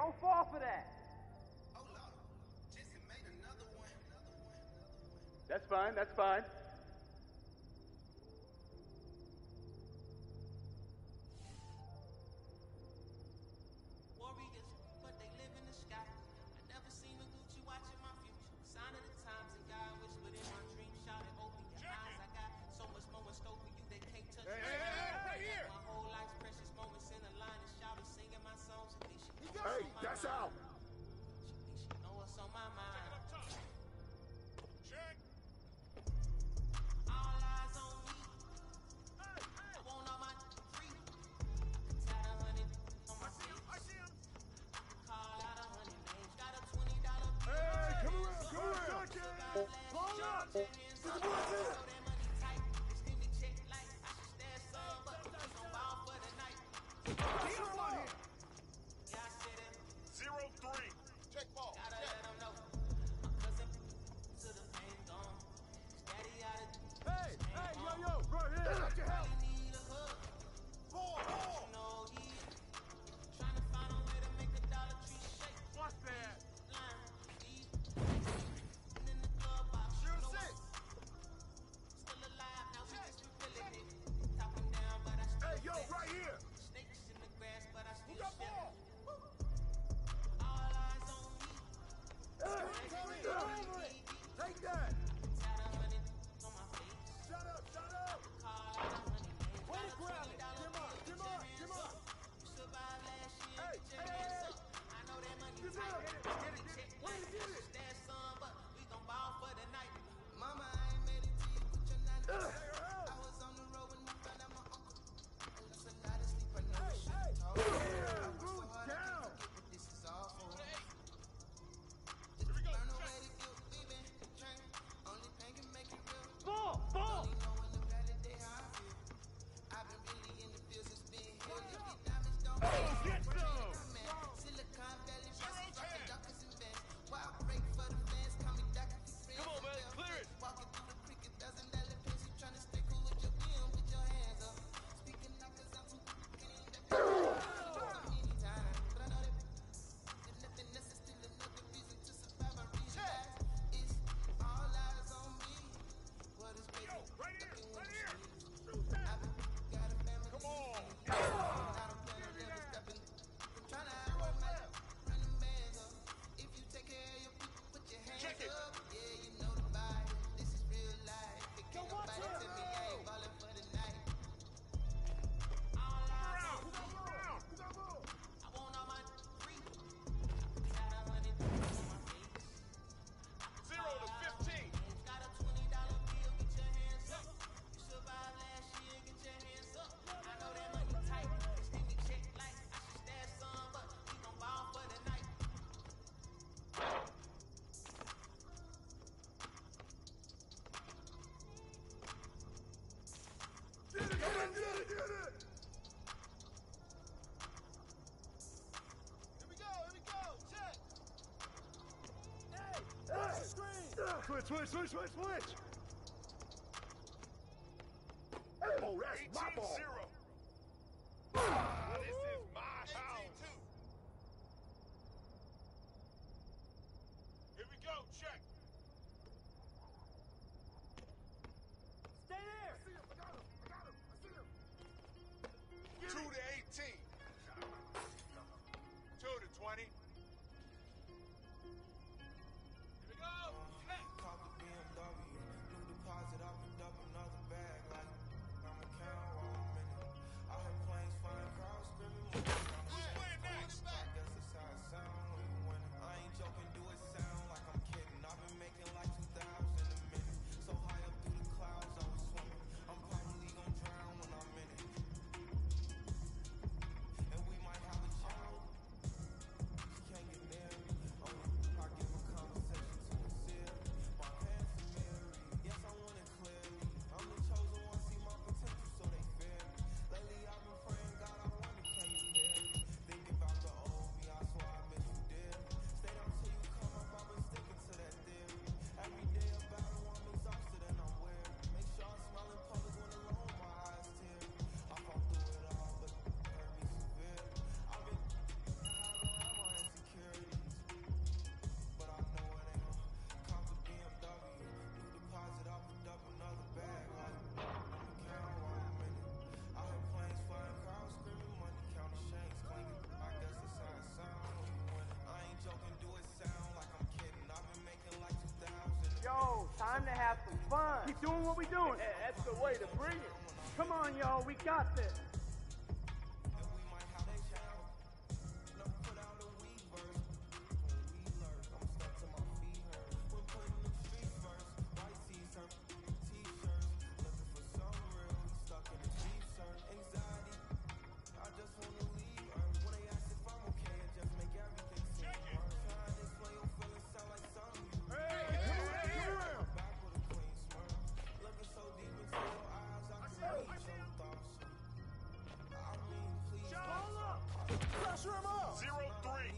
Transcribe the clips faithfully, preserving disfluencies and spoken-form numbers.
don't fall for that. Hold on. Jesse made another one. That's fine, that's fine. Warriors, but they live in the sky. I never seen a Gucci watching my future. Sign of the times and God whispered in my dream. Shout it, open your eyes. I got so much more in store for you they can't touch. Hey, hey, hey, right here! My whole life's precious moments in the line and shouting, singing my songs. She thinks she knows what's Hey, on my that's mind. out! She thinks she know what's on my mind. Check! All eyes on me. I want all my free. Tired of hundred on my face. I see him! Call out a hundred names. Got a twenty dollar bill. Hey, come around, come around! Pull up! Get the boys in! Zero three. Check ball. Gotta Check. let 'em know. My cousin to the pain gone. Daddy out of Hey, hey, yo, yo, right here! Get out your help! need a hug. Ball, ball! You know he trying to find a way to make a Dollar Tree shake. What's that? Line. Deep. In the club box. Shoot No six! one still alive. Now we just refilling it. Top 'em down, but I still Hey, yo, stay. right here! Snakes in the grass, but I Who still got step. ball? All eyes on me. Hey, Tommy, over it! Take that! Tired of hundred on my face. Shut up, shut up! Call out a hundred names. Where Got the a crowd twenty at? dollar Come on, bill. come on, Get your come hands on. up. You survived last year. Hey, Get your hey, hands hey, up. I know that money Get tight. it, get it, Get get it, it, check. Where you get it? That son, but we gon' ball for the night. Mama, I ain't made it to you. Put your nine to Ugh. I was on the road when I found out my uncle. And that's a lot of sleep. I know Hey, we should hey! talk. Yeah, good down! Forget what this is all for. Here we go, Learn a check. way to get weaving. Train. Only pain can make you real. Ball, ball! Only know in the valley day how I feel. I've been really in the fields since being here. If your diamonds don't Oh, get some! Silicon Valley, rockin' duckers and bands. Wild break for the fans, call me Doctor Friends. Come on, man, clear it. Walking through the creek, a dozen dollar pins. You tryna stay cool with your B M, put your hands up. Speaking up, cause I'm too many times. But I know that there's nothing else, is still another reason to survive. I realize it's all eyes on me. What is crazy? Yo, right here, Ducking when right you here! sneeze. Shoot that! I've been got a family. Come on! I don't plan on never stepping. I'm tryna avoid my running bands up. If you take care of your people, put your hands Check it. up. Yeah, you know the vibe. This is real life. It can't watch nobody it. tell me I ain't ballin' for the night. Around! Who got ball? Who got ball? I want all my free. Got a hundred on my face. Zero to fifteen. Got a twenty dollar bill. Get your hands up. You survived last year. Get your hands up. I know that money tight. Just give me check like I should stash some, but we gon' ball for the night. Get it, get it, get it, get it! Here we go, here we go, check! Hey, hey! Screen! Switch, switch, switch, switch, switch! Oh, that's my ball! Ah, this is my house! Here we go, check! Stay there! I see him, I got him, I got him, I see him! Two to eighteen. Two to twenty. Here we go! Check! Caught the B M W, new deposit, I picked up another bag like I'm a cow while I'm in the fun. Keep doing what we're doing. Yeah, that's the way to bring it. Come on, y'all. We got this. Zero three.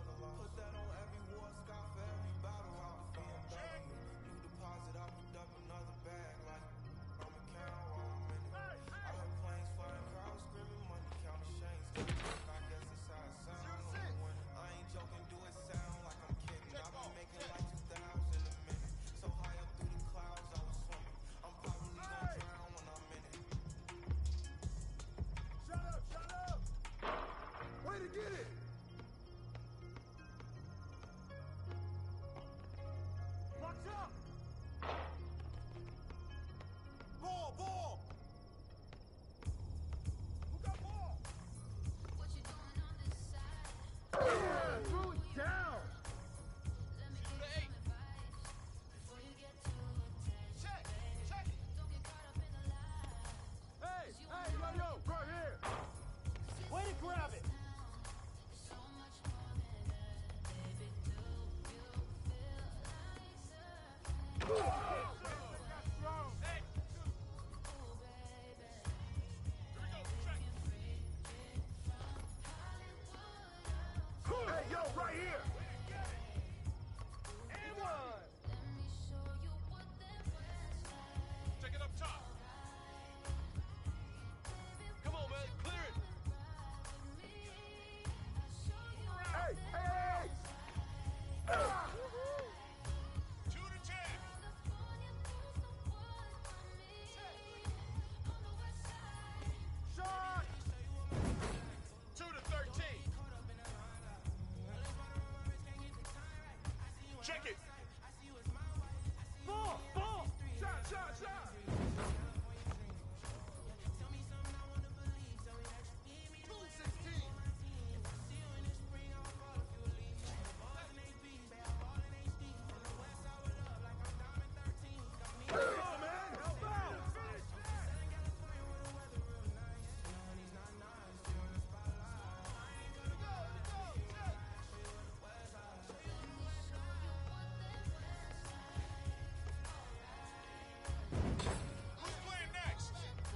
Shut up, shut up! Way to get it! Box up! Ball, ball! Who got ball? What you doing on this side? Yeah, throw it down! Let me give you some advice before you get too attached. Check, check. Don't get caught up in the lie. Hey, hey, yo, yo, right here! Way to grab it. So much more than that, baby. Do you feel like surfing? Hey. Ooh, baby. Here we go. Check. Hey, yo, right here! And one. Let me show you what that was like. Check it up top. Come on, man. Clear it. Hey, hey, hey! Ah! Two to ten. Shot! Two to thirteen. Check it. Ball, ball. Shot, shot, shot! Two sixteen. Come on, man! Help out! Finish that! Who's playing next?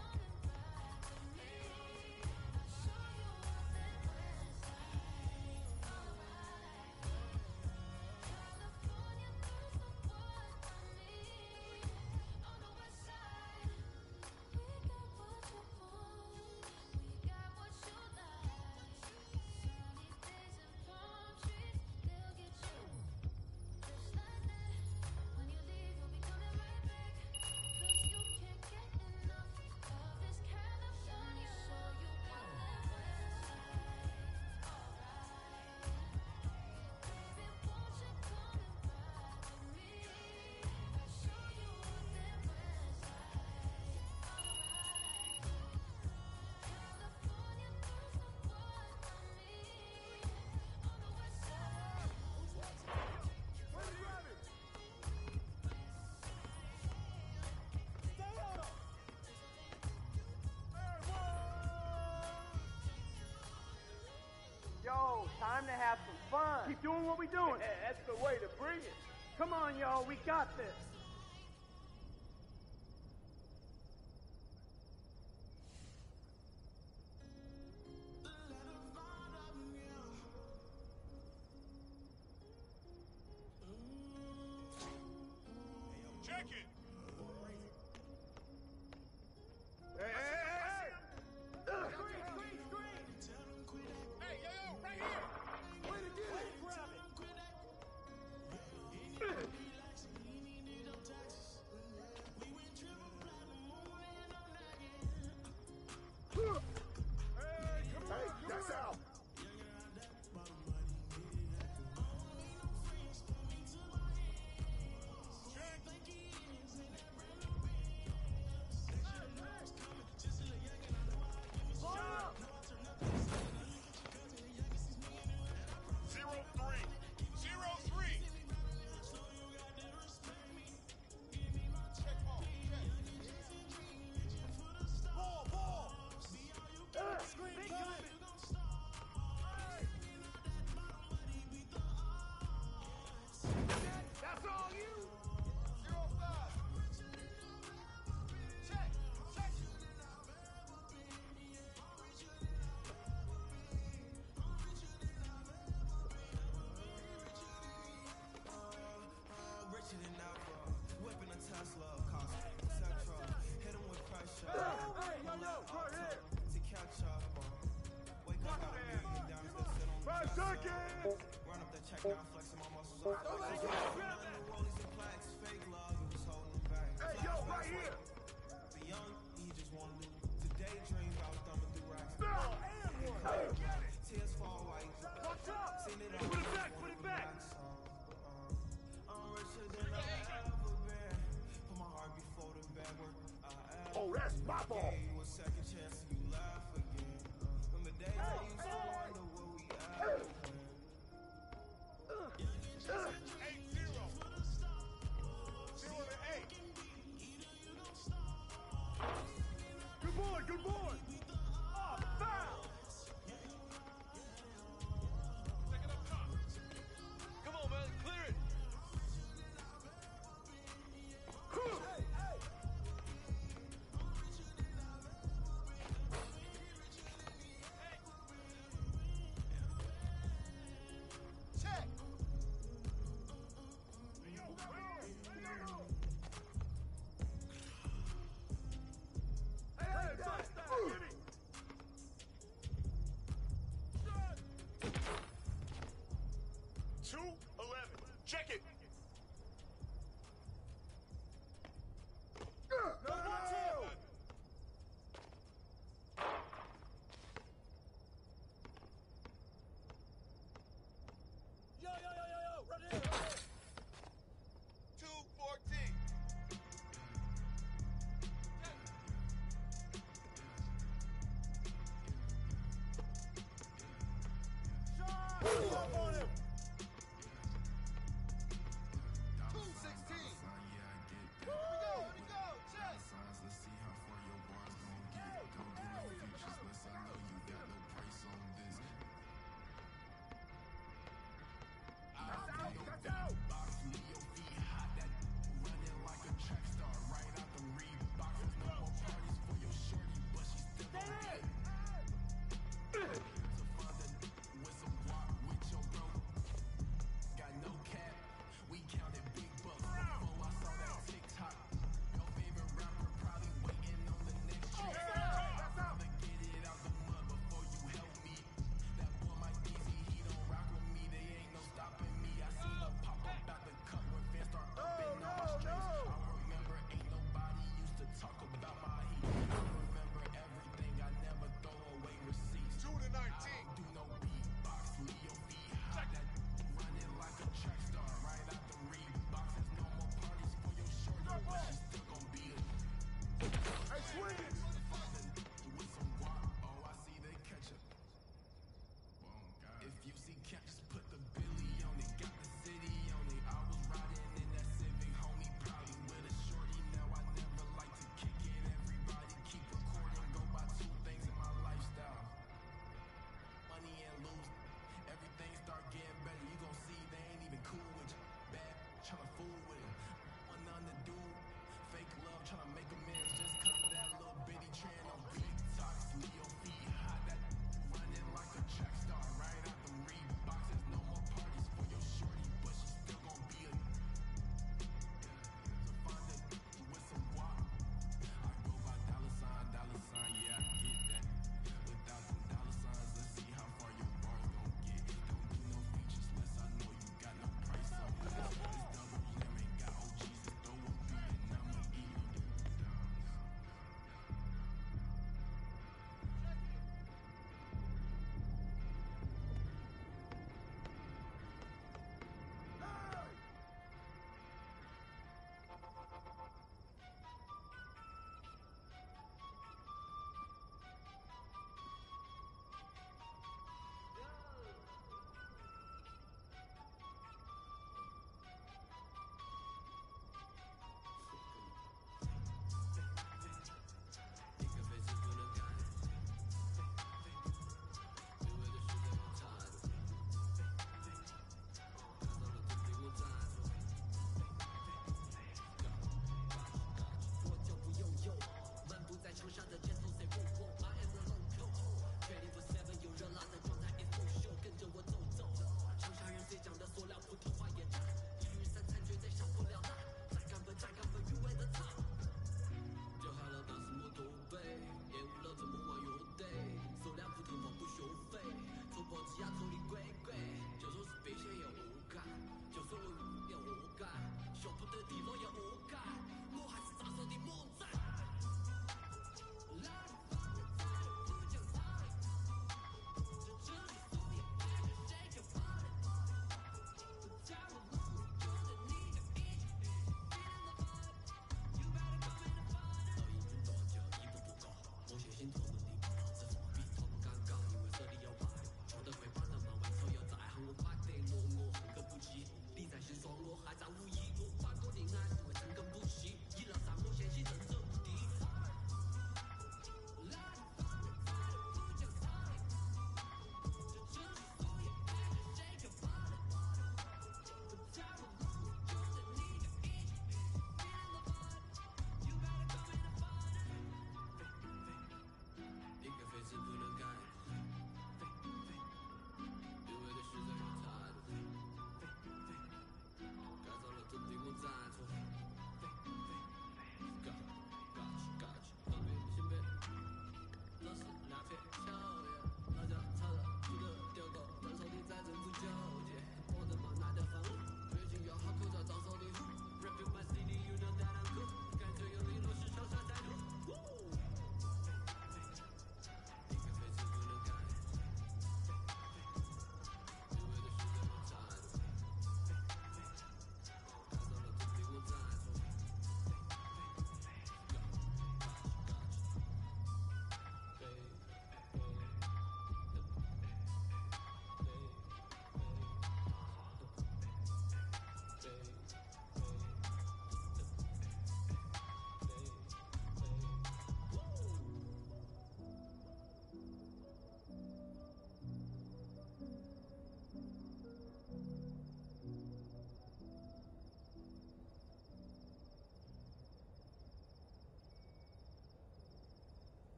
Way to grab it! Stay on him. Hey, one! Yo, time to have some fun. Keep doing what we're doing. Yeah, that's the way to bring it. Come on, y'all. We got this. Check it. Hey, hey, hey, hey! Screen, screen, screen. Hey, yo, yo, right here. Way to get Way it! to grab it. seconds! Run up that check now, flexing my muscles off. Somebody get up, grab that! Rollies and plaques, fake love, it was holding them back. Hey, yo, right here! The young, he just wanted to daydream about thumbing through racks. No, and one! Hey, get it! Tears fall white. Watch out! Seen it Put all. it back, put it back! I'm richer than I ever been. Put my heart before the bad work I ever. Oh, that's my ball! Gave you a second chance and you laugh again. From the days I used to wonder what we ever been. Eight zero. Zero to eight. Good boy, good boy! Oh, foul! Take it up top. Come on, man. Clear it. Hey, hey! Check. Hey, hey, bust that! Give me! Two eleven. Check it. No, watch him! Yo, yo, yo, yo, yo! Run in, run in! Two fourteen. Shot! Pull up on him! Two sixteen. Here we go. Here we go. Check. That's out! That's out! Stay in!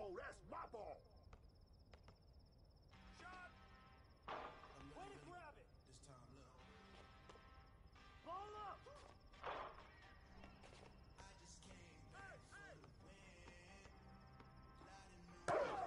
Oh, that's my ball. Shot. Way to grab it. This time, look. Ball up. I just came back for the win. Lot of new Go! Go on,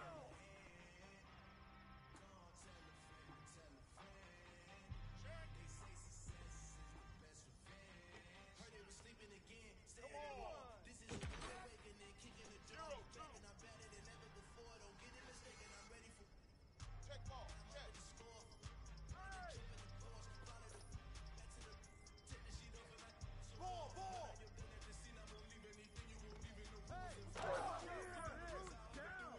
tell a friend, tell a friend. They say success is the best revenge. Heard they were sleeping again. Stay Come at the on. wall. This is a good awakening, kicking the door. Zero, two. Back and I'm better than ever before. Don't get it mistaken, I'm ready for. Check ball. I'm Check. ready to score. Hey. Tripping the course, follow the back to the tip the sheet over like. So Ball, ball. you're good at the scene, I won't leave anything, you won't even know. Hey. Oh, yeah, dude, down.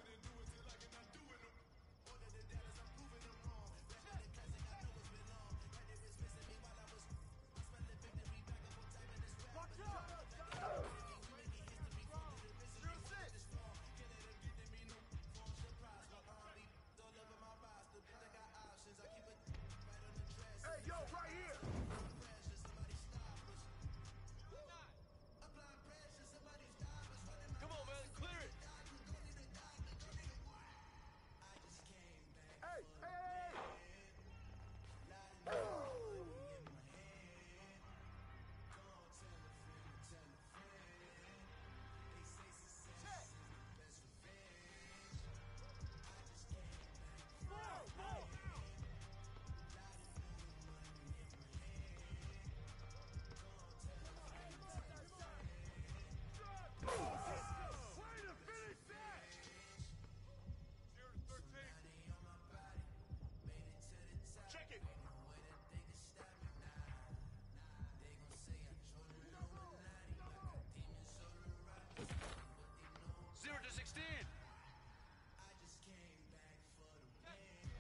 Watch out. Zero six. Hey, yo, right here. Come on, man, clear it. Hey, hey, hey. Whoa, whoa. Way to finish that. Zero to thirteen. Check it. Zero to sixteen. I just came back for the win.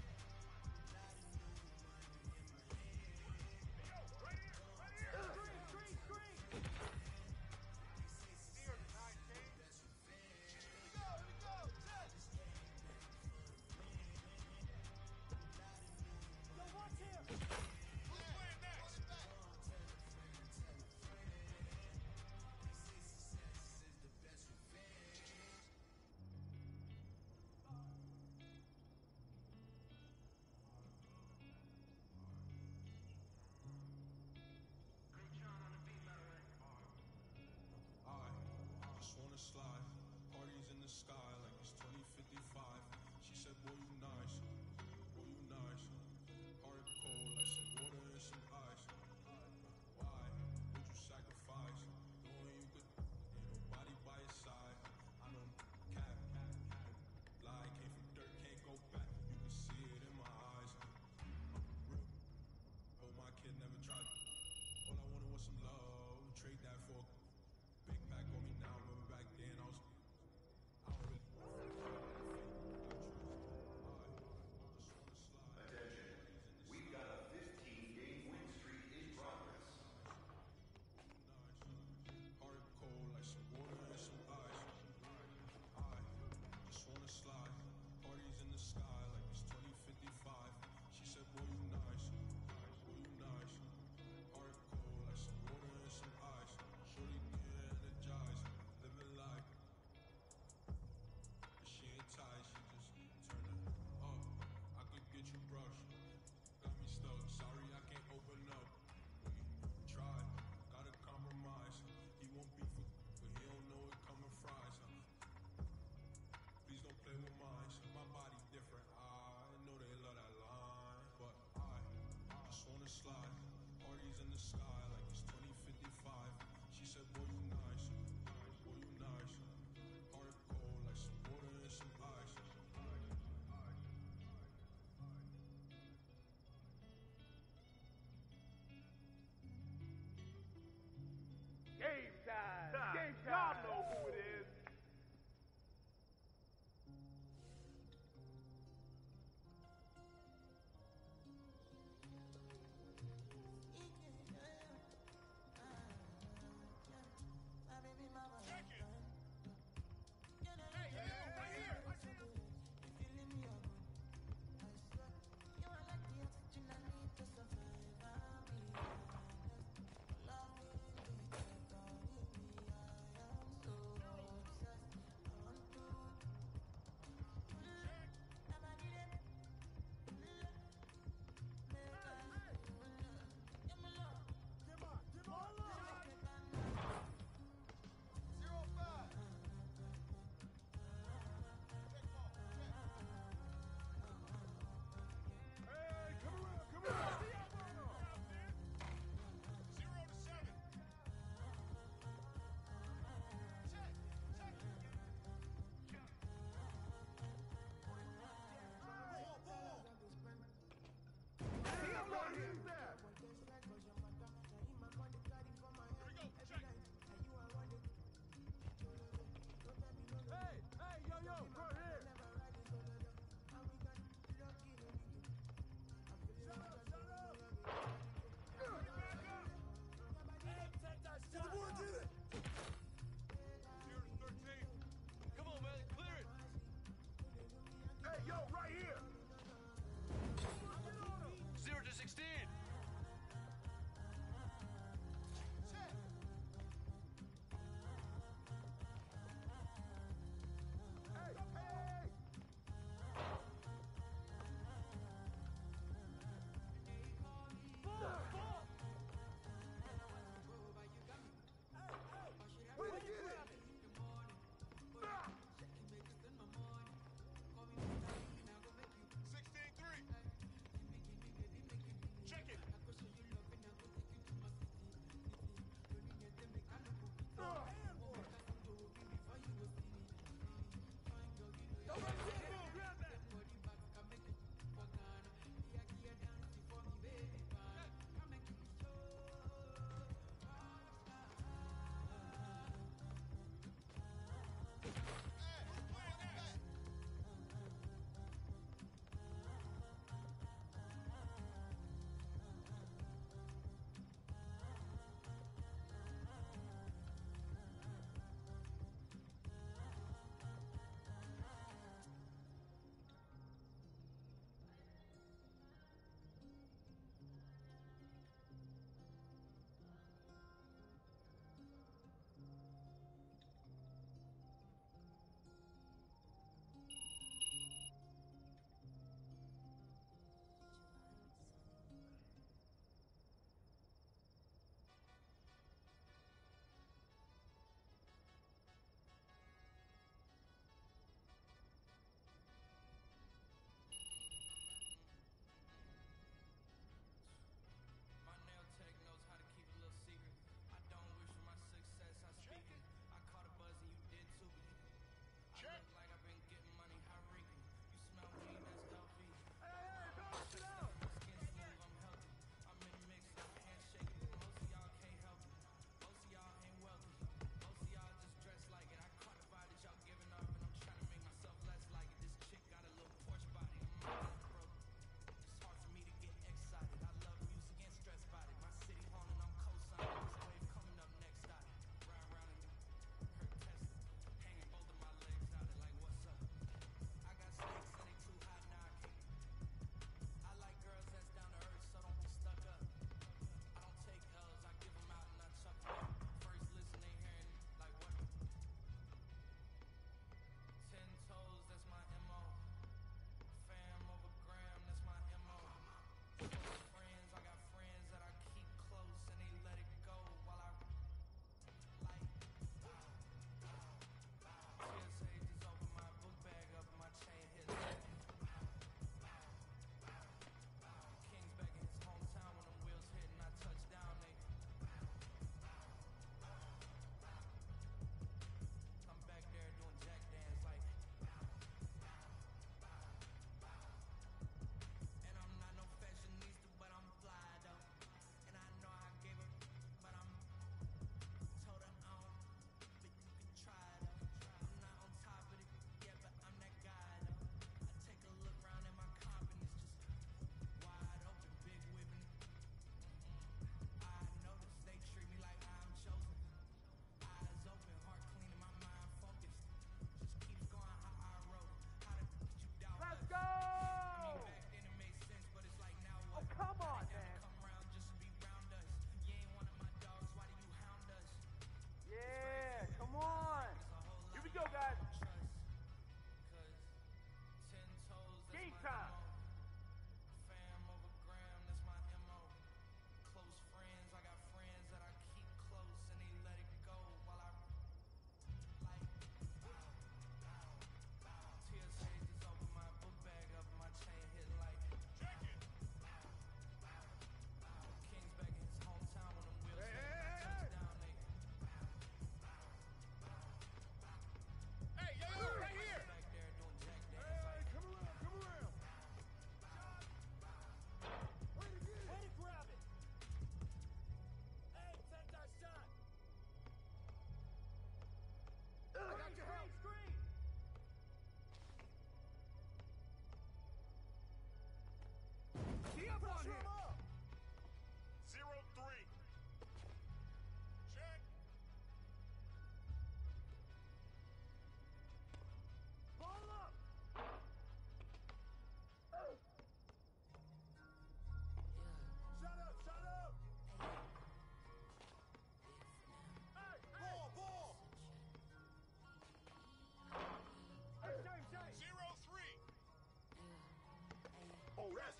Yo, right here, right here. Screen, screen, screen. Zero to nineteen. Let me go, let me go. Check. Yo, watch here. Who's playing next? I just wanna slide. Parties in the sky like it's twenty fifty-five. She said, boy, you nice. Boy, you nice. Heart cold like some water and some ice. Why would you sacrifice? Knowing you could, ain't nobody by your side. I know cap, lie came from dirt, can't go back. You can see it in my eyes. Real. Oh, my kid never tried. All I wanted was some love. Trade that for a big pack on me now. Remember back then I was. I don't really.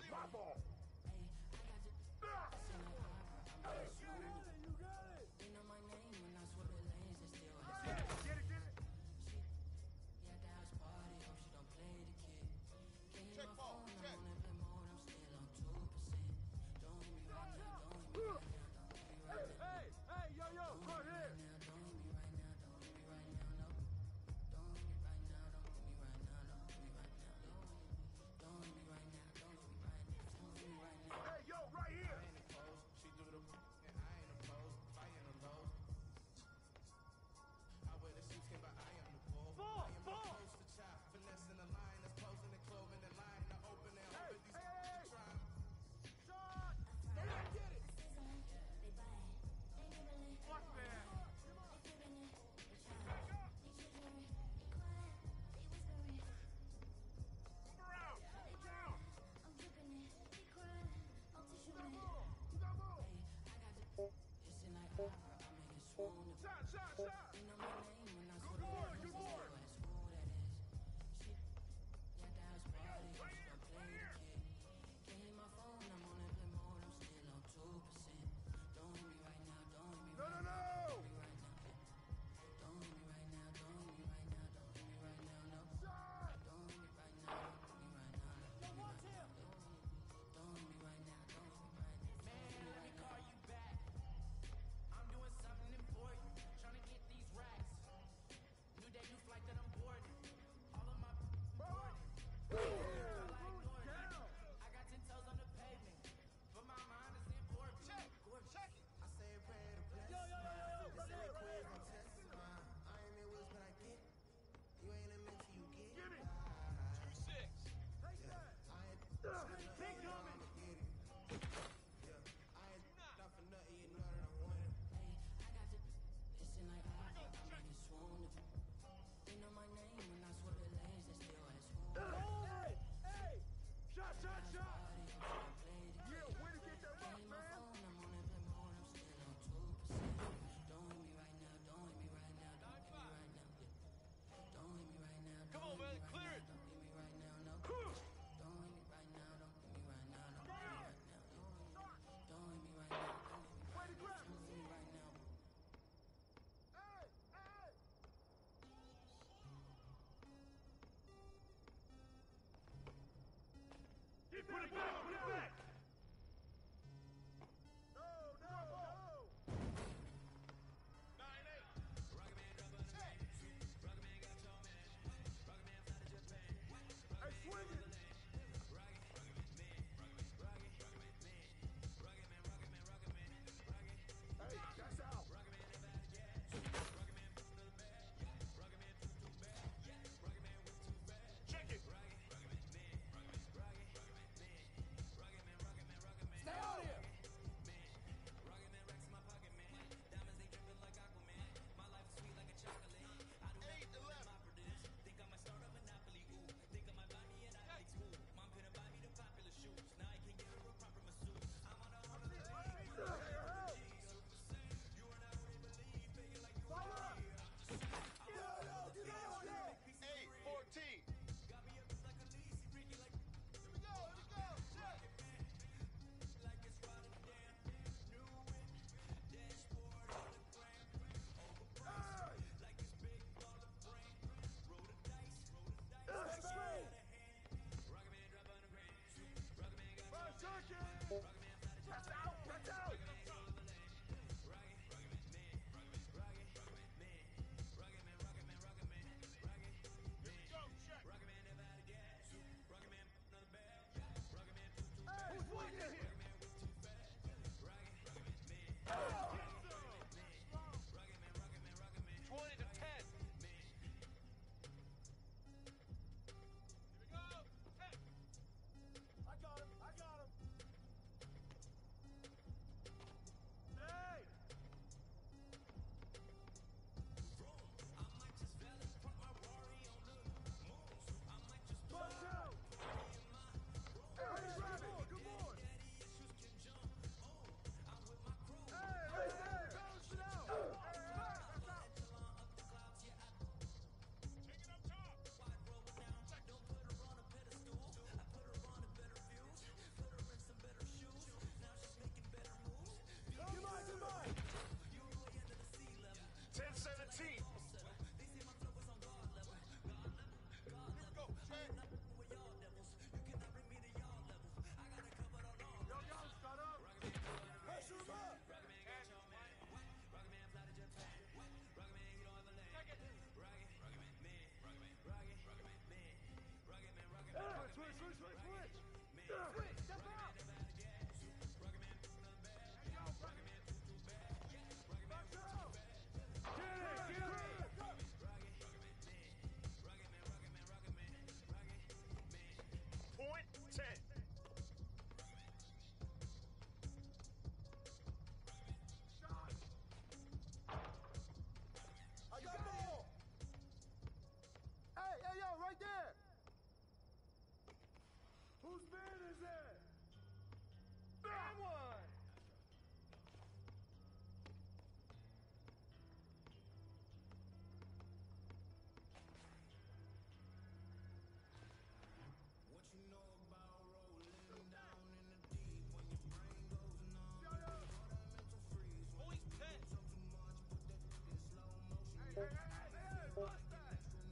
My ball. Get it, get it. Check ball. Check. Hey, hey, yo, yo, right here.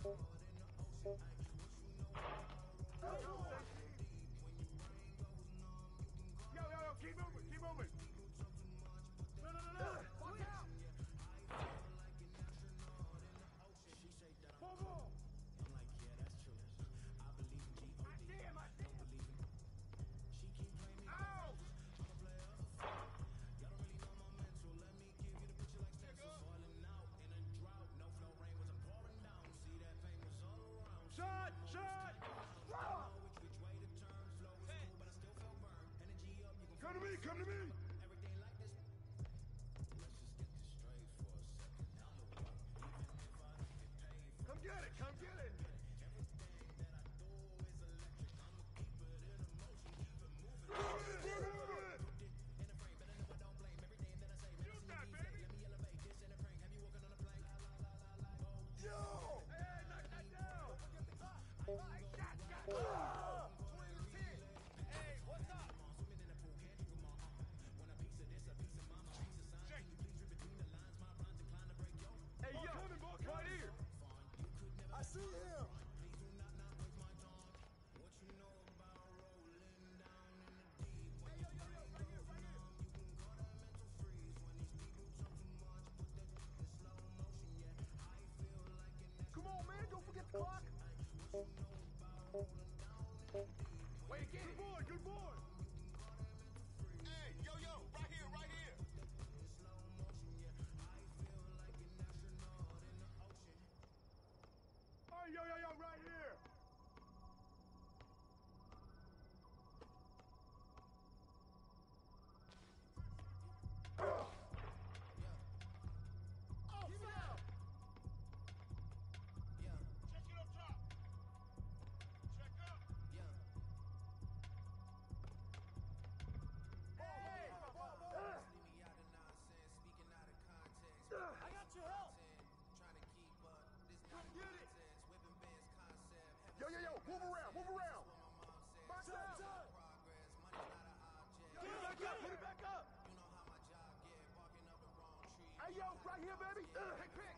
Yo, yo, yo, keep moving, keep moving. No, no, no, no. Watch out. Pull ball. I see him, I see him. Ow! Shot! Shot! Come to me! Come to me! Come get it! Come get it! Move it! Move it! Shoot that, baby! Yo! Hey, hey, knock that down! Hey, shot, shot! Ah! Hey, what's up? Hey, yo, coming, ball, right here. I see him. Hey, yo, yo, yo, right here, right here. Come on, man, don't forget the clock. Wait, get good boy, good boy. Hey, yo, yo, right here, right here. Oh, yo, yo, yo, right here. Oh, keep it out. Check it up top. Check up. Hey! I got your help. Come get it. Yo, yo, yo, move around, move around. Box out. Put it back up, put it back up. Hey, yo, right here, baby. Hey, pick.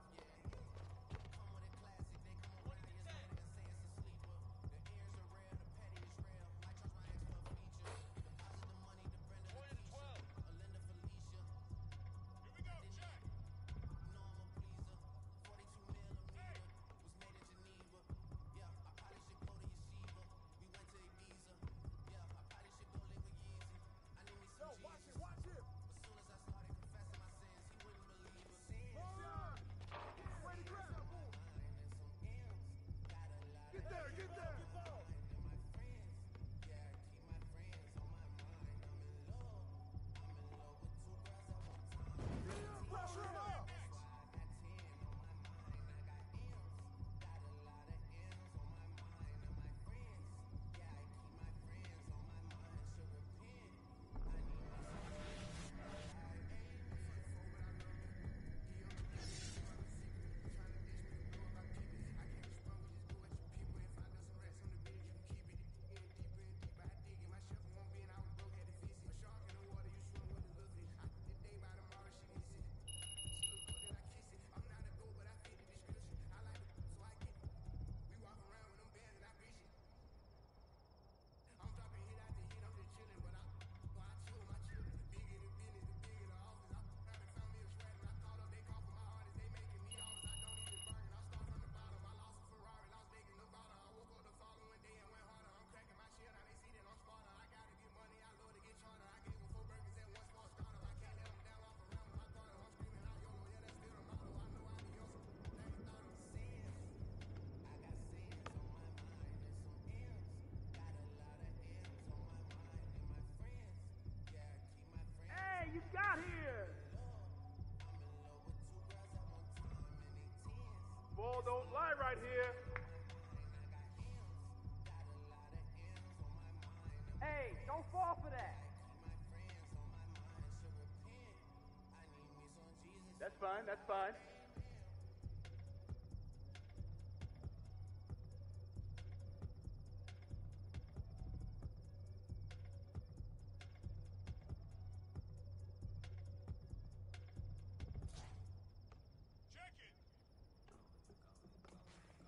Here we go, check. Yo, watch it, watch it. Hold on. Way to grab. Get there, get there. Get ball. Pressure him up. Hey, you got here. Ball don't lie right here. Hey, don't fall for that. That's fine, that's fine. Check it.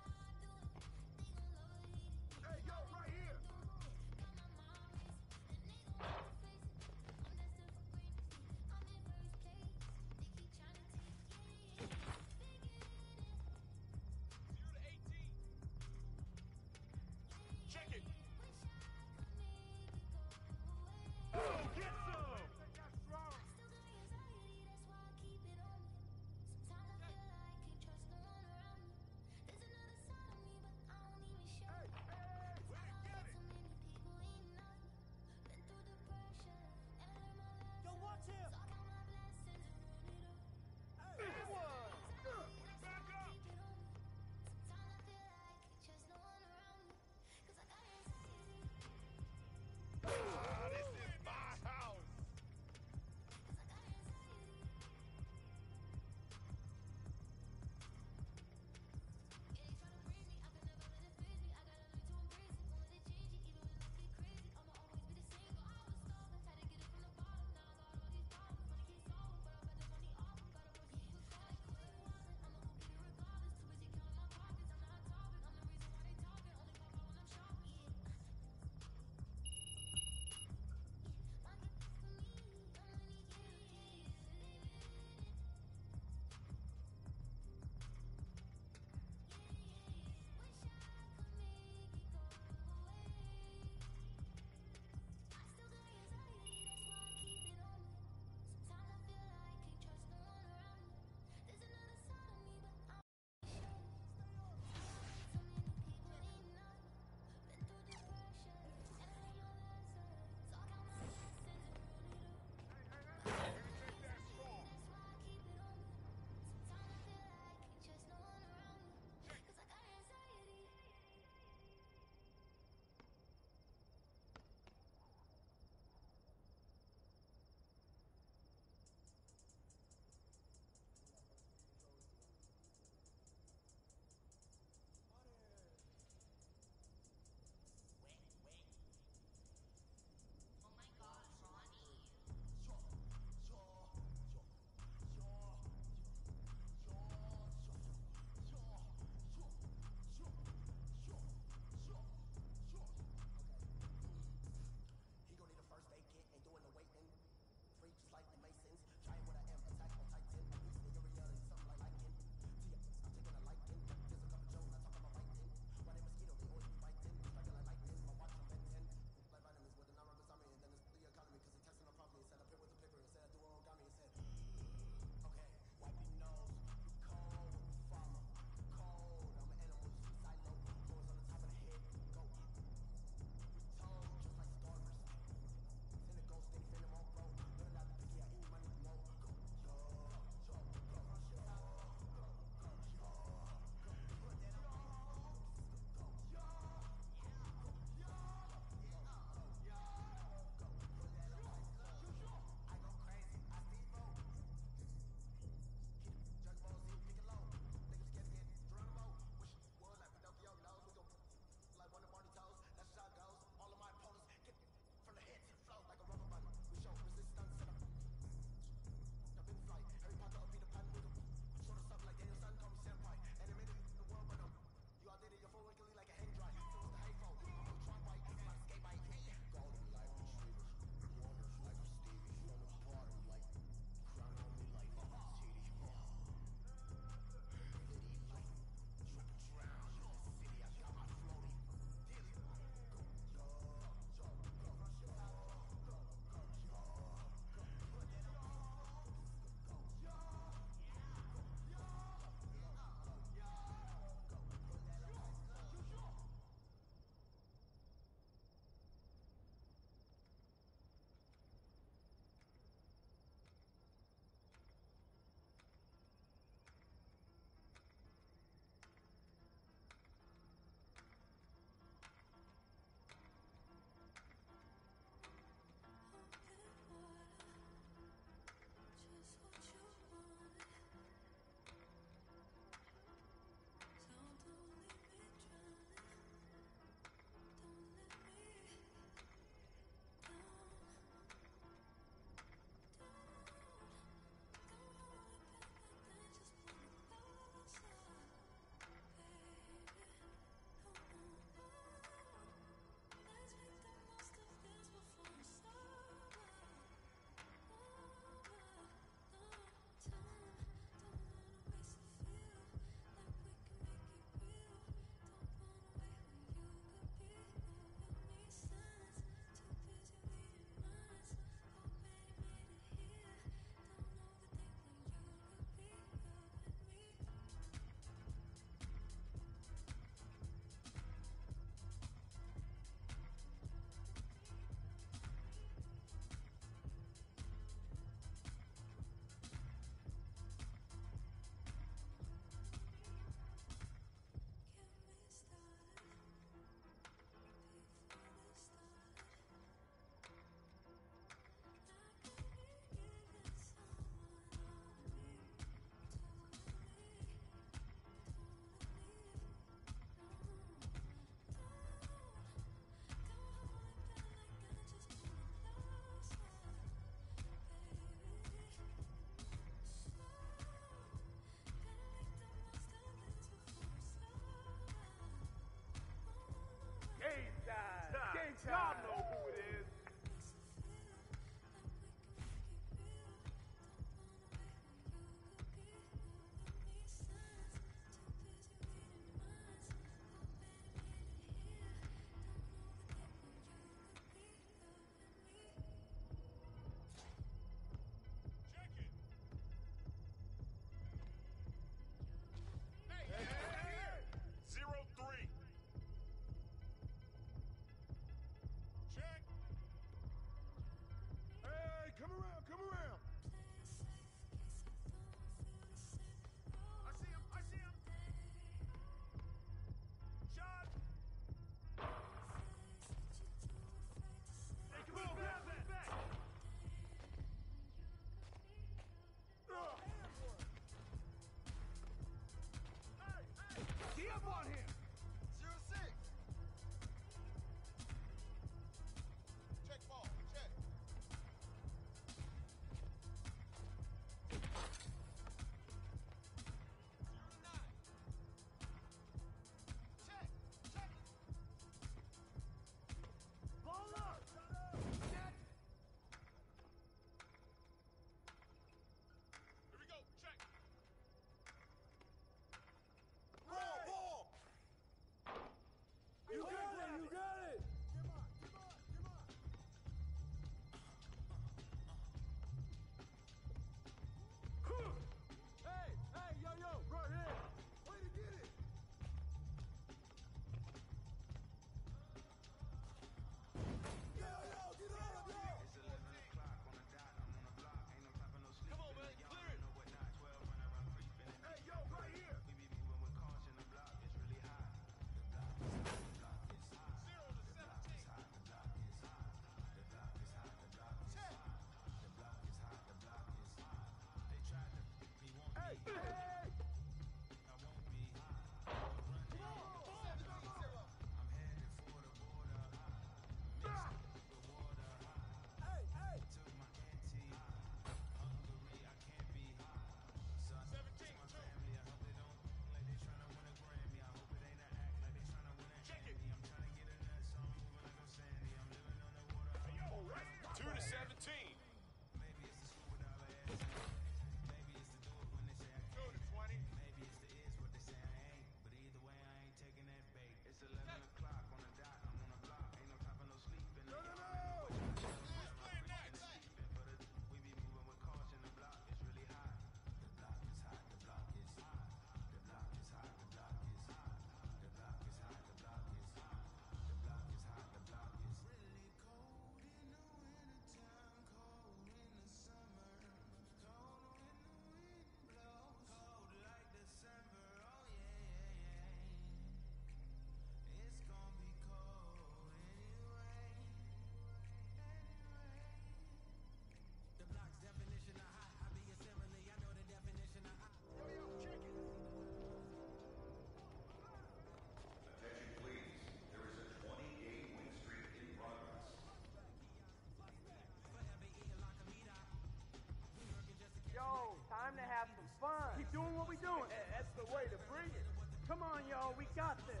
what we doing? That's the way to bring it. Come on, y'all, we got this.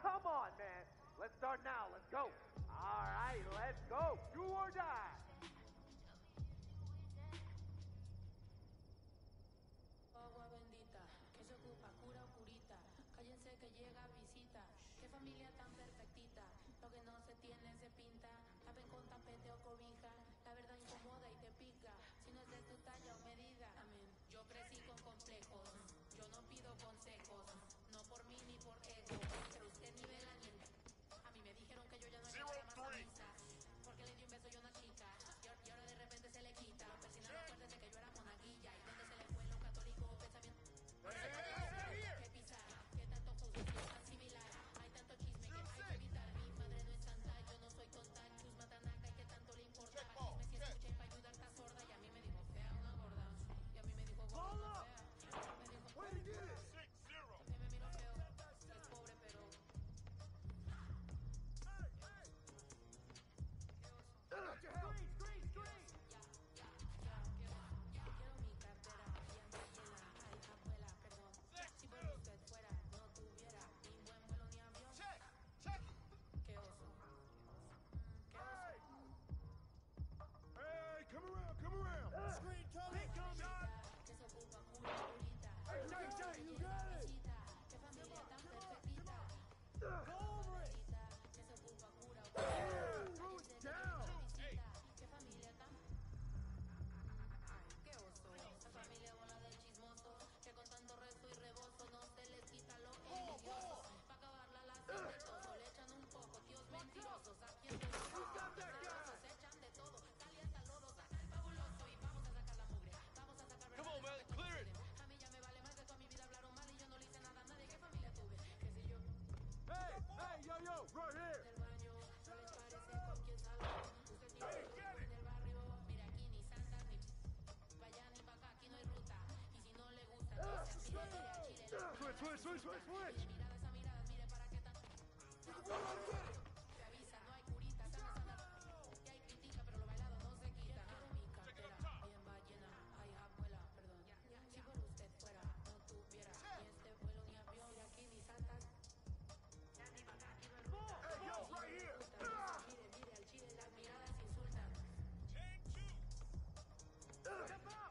come on, man. Let's start now. Let's go. All right, let's go. Do or die. Agua bendita, que se ocupa, cura o curita. Cállense que llega visita. Qué familia tan perfectita. Lo que no se tiene se pinta. Tapen con tapete o cobija. La verdad incomoda y te pica. Si no es de tu talla o medida. Amén. Yo crecí con complejos. Yo no pido consejos. No por mí ni por ego. Pero usted nivela ni en... A mí me dijeron que yo ya no llegaría más a misa. Porque le di un beso yo a una chica. Y ahora- y ahora de repente se le quita. Los persinados, acuérdense que yo era monaguilla. Y donde se le fue lo católico pensamiento. Que pisar, que tanto juzgan, asimilar. Hay tanto chisme que hay que evitar. Mi madre no es santa, yo no soy tonta. Chus matanaca y que tanto le importa. Chisme si escuché para ayudar está sorda. Y a mí me dijo fea una gorda. Y a mí me dijo gorda una fea. Me dijo Way to get it! Six zero. que me miro feo. Es pobre pero... Got your help! Screen, screen, screen. Ya, ya, ya, quiero, ya, quiero mi cartera y anda llena. Ay, abuela, perdón. Si por usted fuera, no tuviera ni buen vuelo ni avión. Check. Check. Qué oso. Mm, Qué oso. Hey, come around, come around! Screen coming! Que se ocupa culo curita. Hey, Jay, Jay, you got it! Visita, qué familia tan perfectita. Go over it! Visita, que se ocupa cura o Yeah, throw it down! visita, qué familia tan... Ay, qué oso. Esa familia bola de chismoso, que con tanto rezo y rebozo no se les quita lo envidioso. Pa' acabarla la hacen de todo, le echan un poco, tíos mentirosos. Aquí en los se echan de todo. Calienta el lodo, saca el fabuloso y vamos a sacar la mugre. Vamos a sacar Come on, man. Clear it. a mí ya me vale más que toda mi vida hablaron mal y yo no le hice nada a nadie. ¿Qué familia tuve? Que si yo Hey, hey, yo, yo, right here! del baño no les parece con quién salgo. Usted tiene Hey, que get en el barrio. Mira aquí ni santas ni pa' allá ni pa' acá, aquí no hay ruta. Y si no le gusta, no se mire, mire al chile. Switch, switch, switch, switch, switch! Mirada esa mirada, mire para qué tan. Te avisa, no hay curita, sana, sana. Que hay critica, pero lo bailado no se quita. Quiero mi cartera bien ballena. Ay, abuela, perdón. Si por usted fuera, no tuviera ni este vuelo ni avión. Y aquí ni santas. Hey, yo, right here! Ah! Mire, mire al chile, las miradas insultan. Ten two. Step out.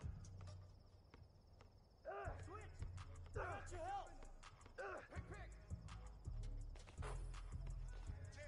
Switch. I got your help. Pick, pick. Ten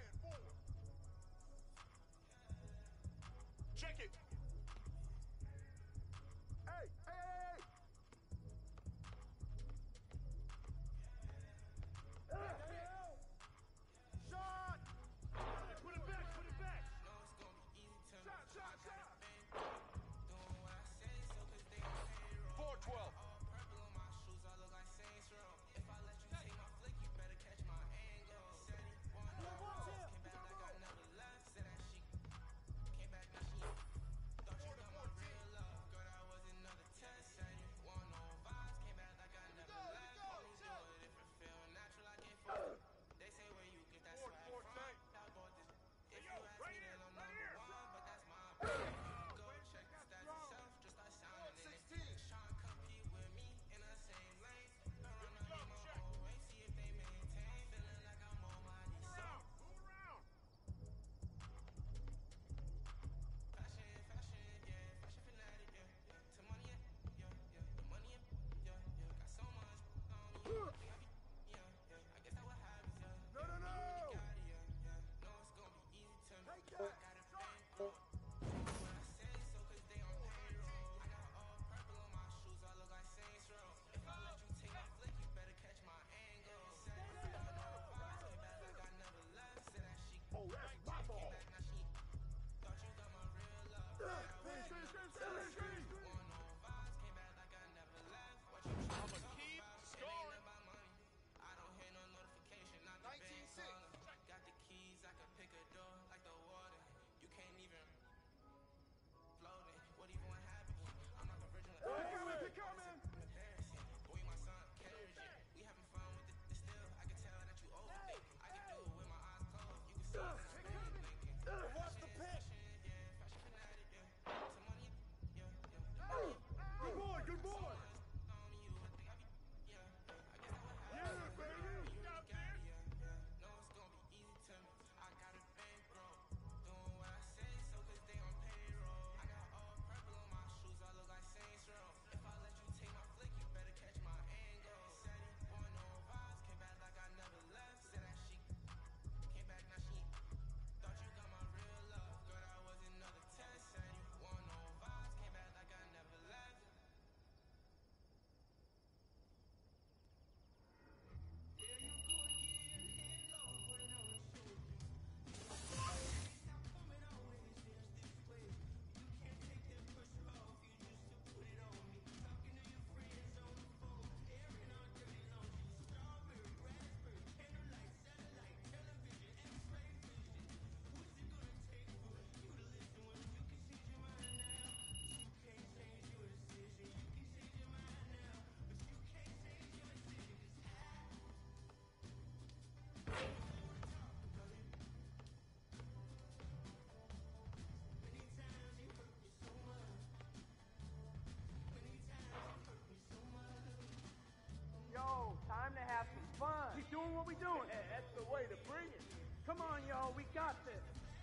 doing? Yeah, that's the way to bring it. Come on, y'all, we got this.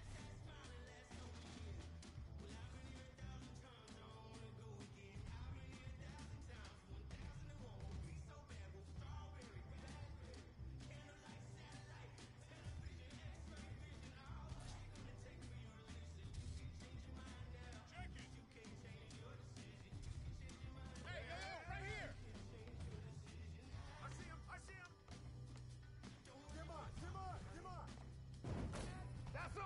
Hey, yo, yo, right here. I see him. I see him. Come on, come on, come on. That's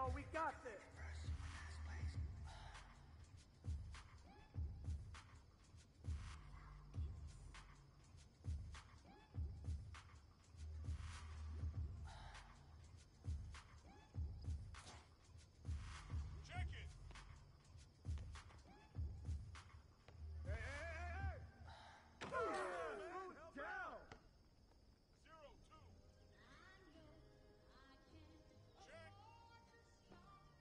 y'all. We got this. Check it. Hey, hey, hey, hey! Move down. Zero two. Check.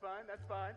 fine, that's fine.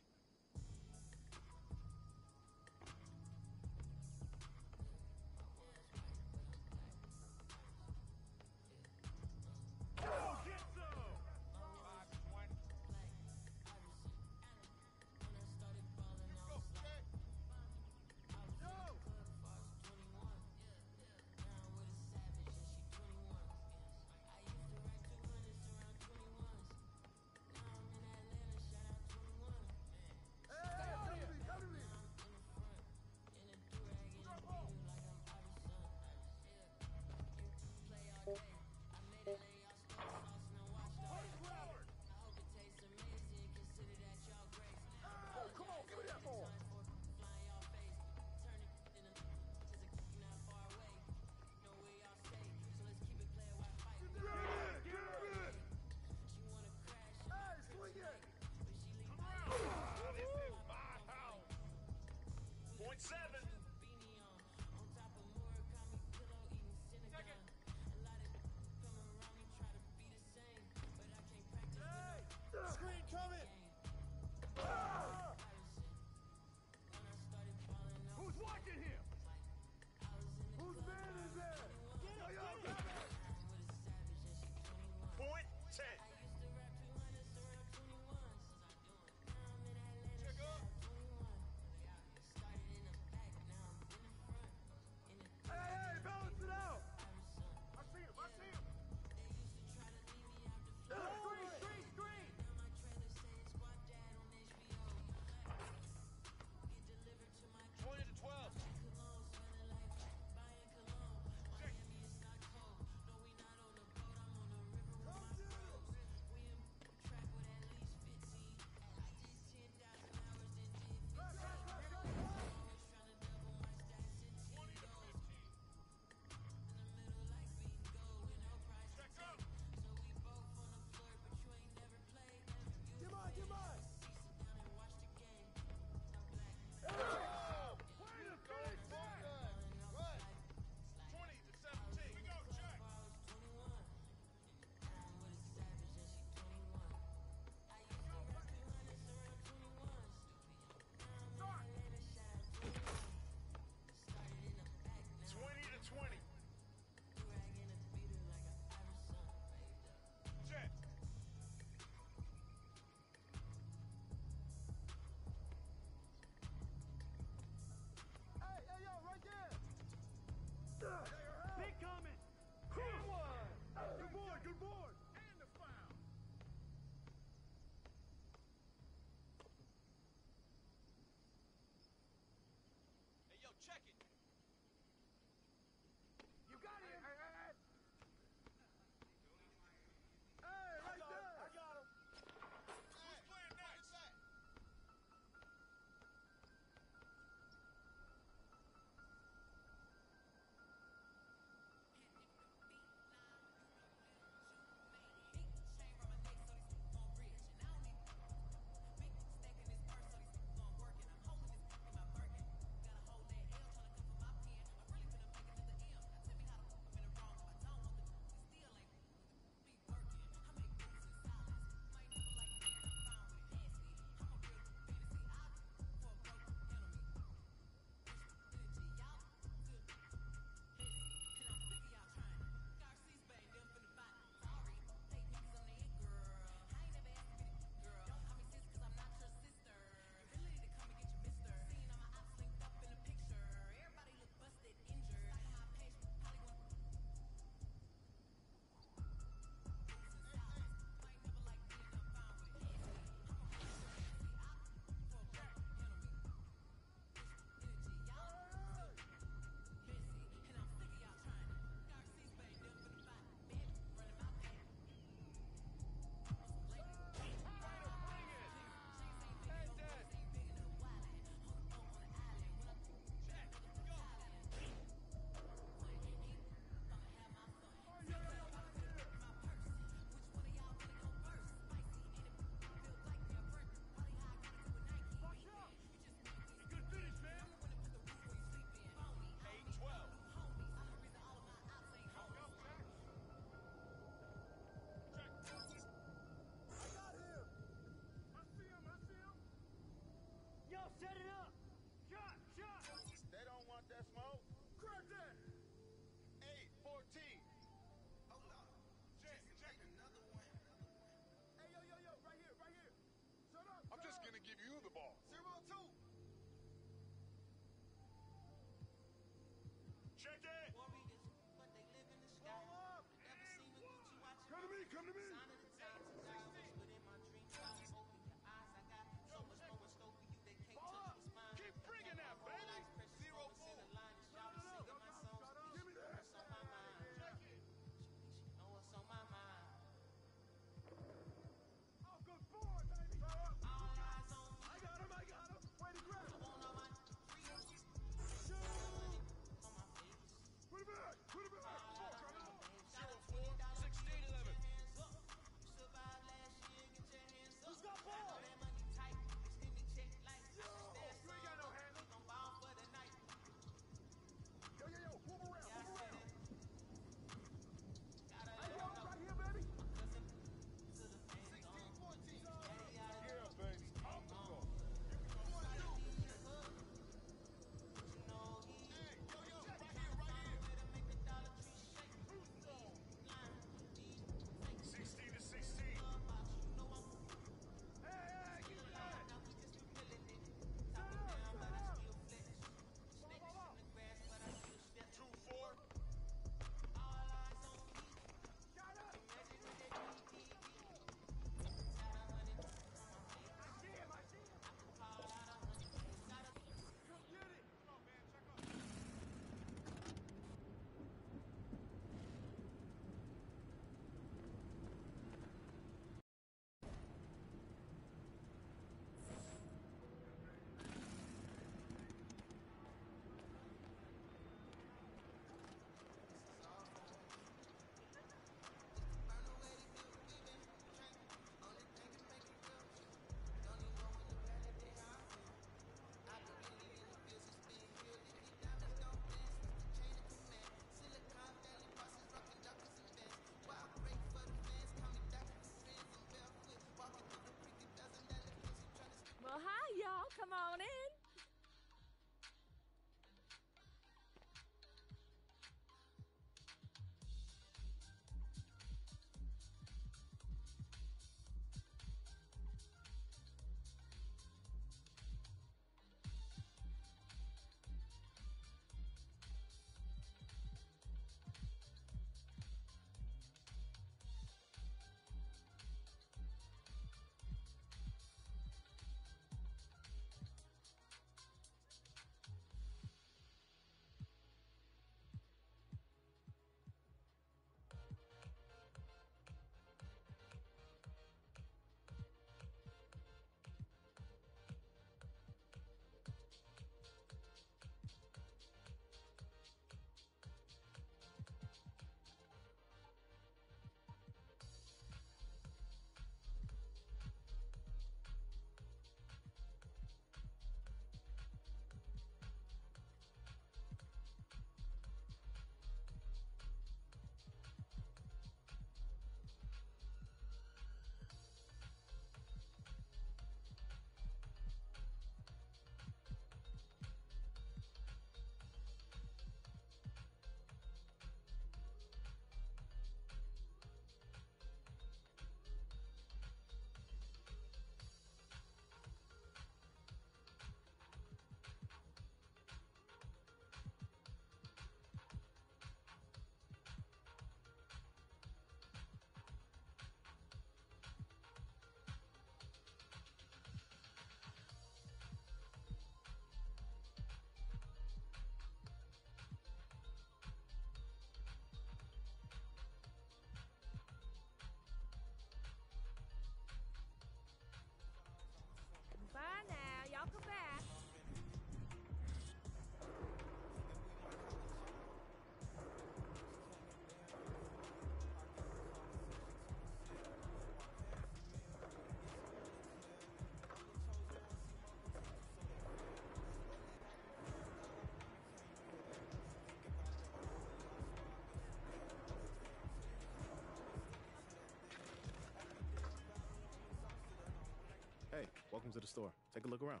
Welcome to the store. Take a look around.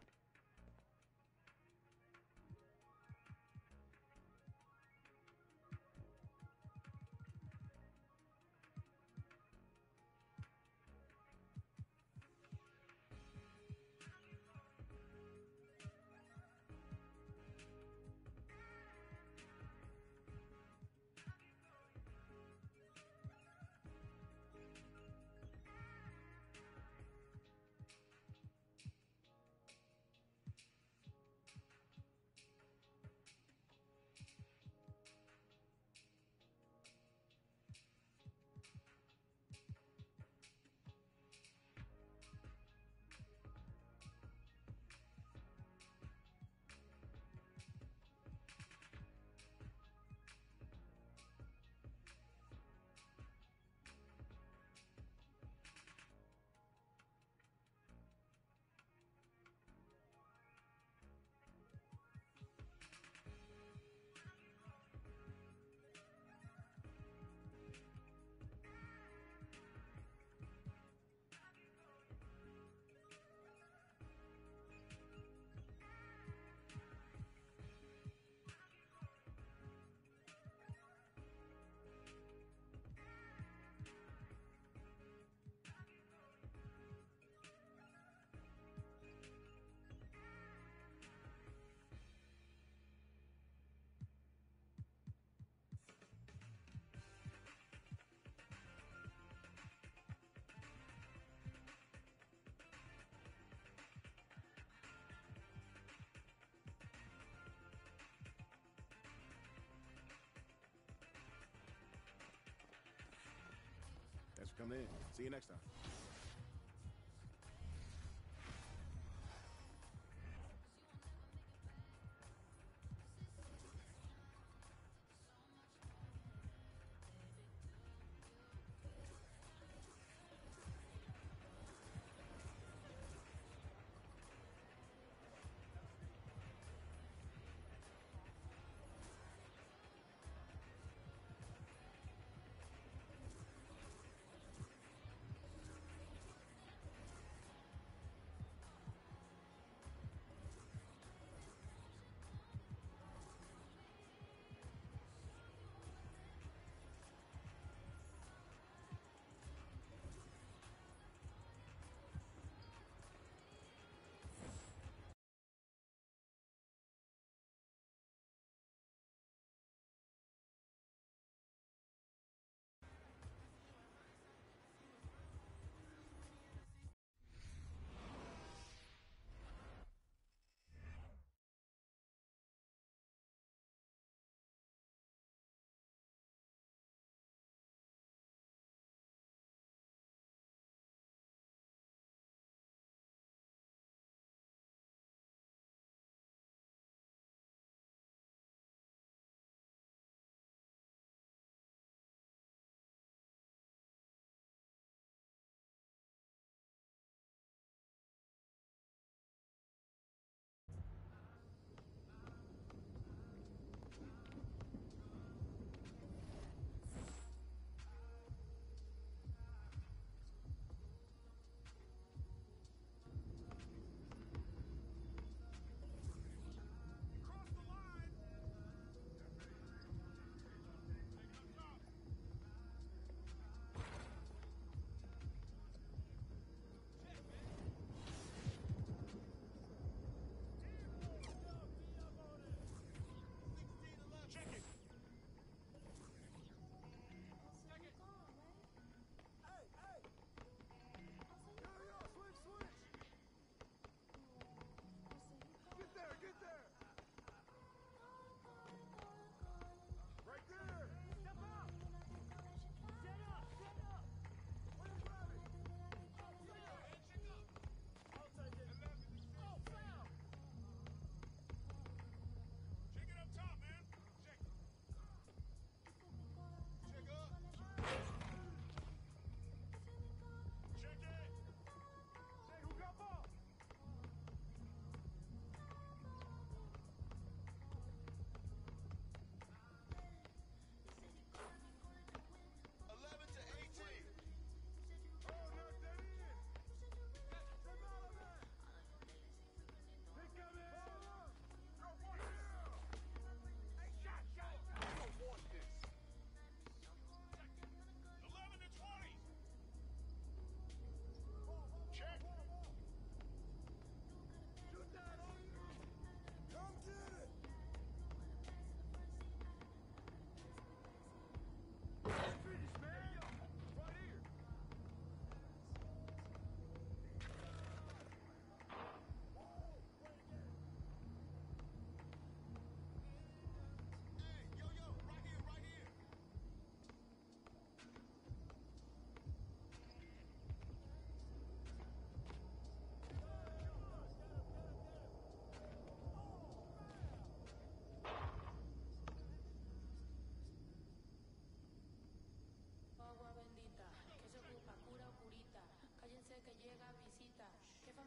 Thanks for coming in. See you next time.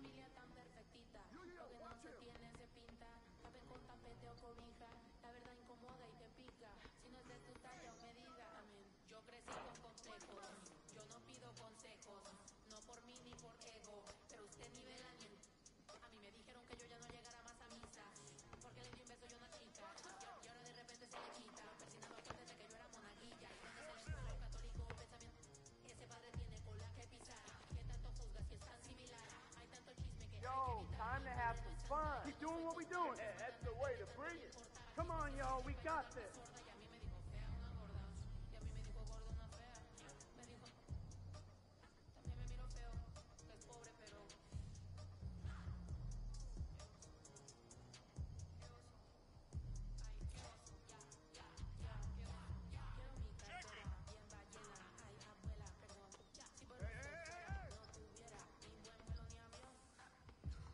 familia tan perfectita. Yo, yo, Lo que no watch se him. tiene se pinta. Tapen con tapete o cobija. La verdad incomoda y te pica. Si no es de tu talla o medida. Amén. Yo crecí con consejos. Yo no pido consejos. No por mí ni por ego. Pero usted nivela ni en... A mí me dijeron que yo ya no llegara más a misa. Porque le di un beso yo a una chica. Y, y ahora de repente se le quita. Persinado aquel desde que yo era monaguilla. Y donde se le los católicos pensamiento. Ese padre tiene cola que pisar. Que tanto juzga si es tan similar. Hay tanto chisme que hay que Yo, evitar. time to have some fun. Keep doing what we doing. Yeah, that's the way to bring it. Come on, y'all, we got this. Sorda, y a mí me dijo fea una gorda. Y a mí me dijo gorda una fea. Me dijo... También me miro feo. Que es pobre, pero...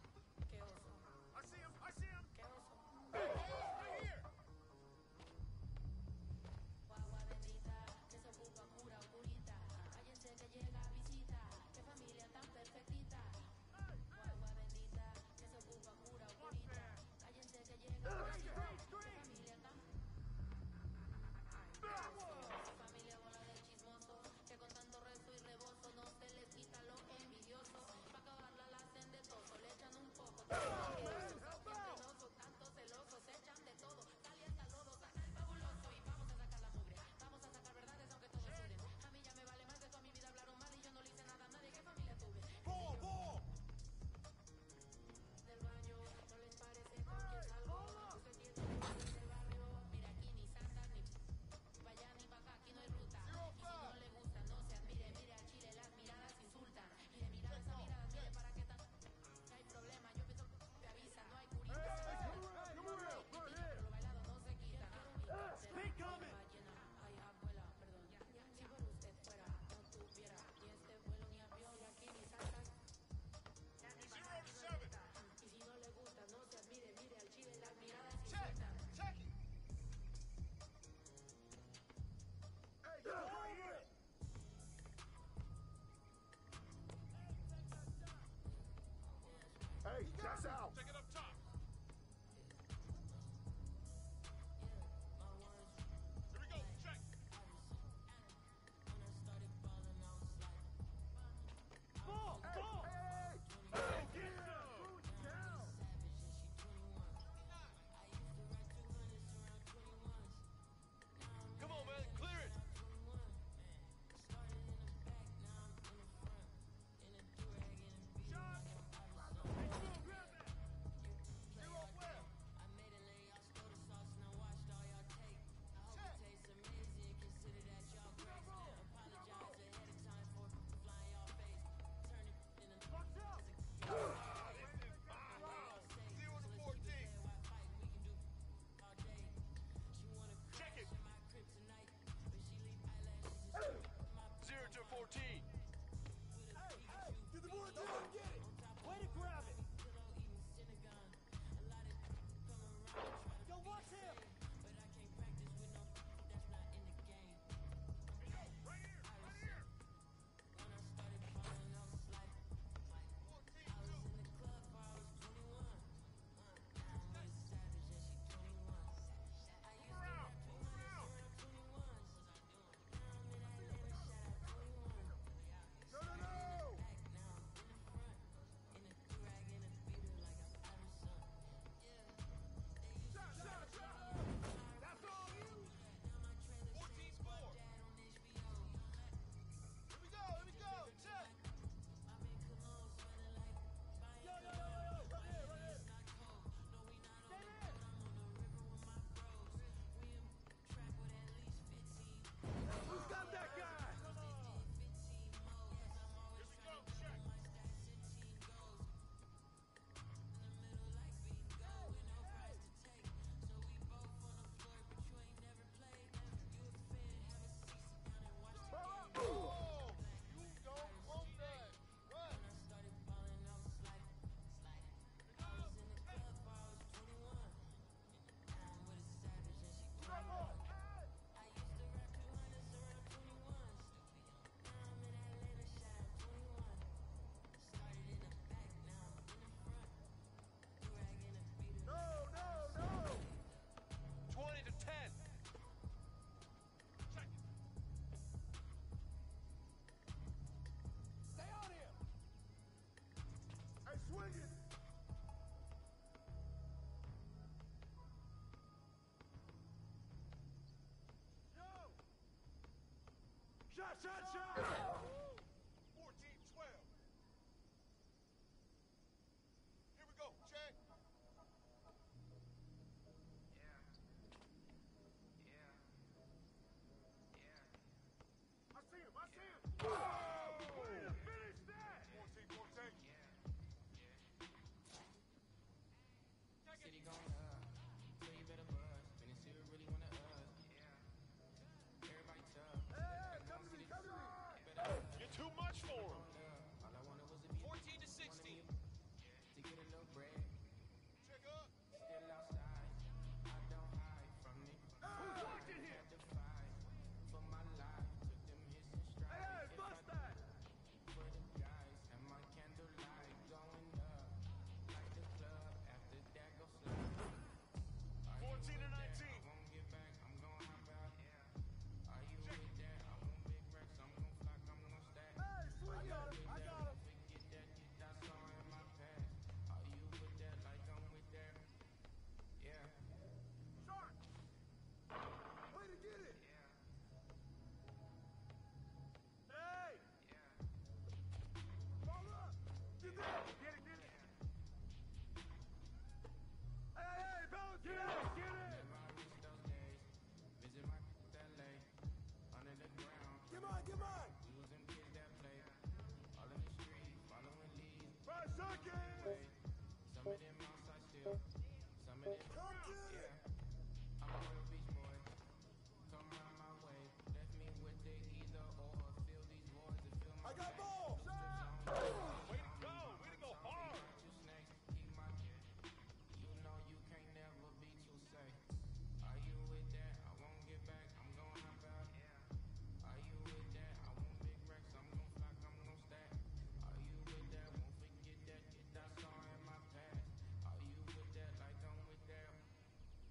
I see him. I see him. Hey, right here. shot, shot! fourteen twelve. Here we go. Check. I see him, I see him! Oh! Way to finish that! fourteen fourteen. City going up, so you better buzz. Venezuela really wanna us. Yeah. Everybody tough. Hey, come to me, come to me! You're too much for him. All I wanted was to be fourteen to sixteen. to get a little bread. Check up. Still outside, I don't hide from it. Who's watching here? Had to fight for my life. Took them hits and strides. Hey, hey, If bust I that! for the guys and my candlelight going up like the club. After that go slide. fourteen to nineteen. I won't get back. I'm gonna hop out. Are you with that? I want big racks. I'm gonna flock. I'm gonna stack. Hey, swing got him, I got him! Forget that shit I saw in my past. Are you with that? Like I'm with that? Yeah. Shark! Way to get it! Hey! Fall up! Get that! Get it, get it! Hey, hey, hey, fellas, get it! Get it! Never I miss those days. Visit my L A. Under the ground. Get mine, get mine! We was them kids that played. All in the street. Following leads. Five seconds! Some of them outside still. Some of them. Come get it! I'm a real beach boy. Come round my way. Left me with the either or. Fill these voids and fill my I got bag. ball! Way to go. Way to go hard. Two snakes, keep my. You know you can't never be too safe. Are you with that? I won't get back. I'm gonna hop out. Are you with that? I want big racks. I'm gonna flock. I'm gonna stack. Are you with that? Won't forget that shit I saw in my past. Are you with that? Like I'm with that?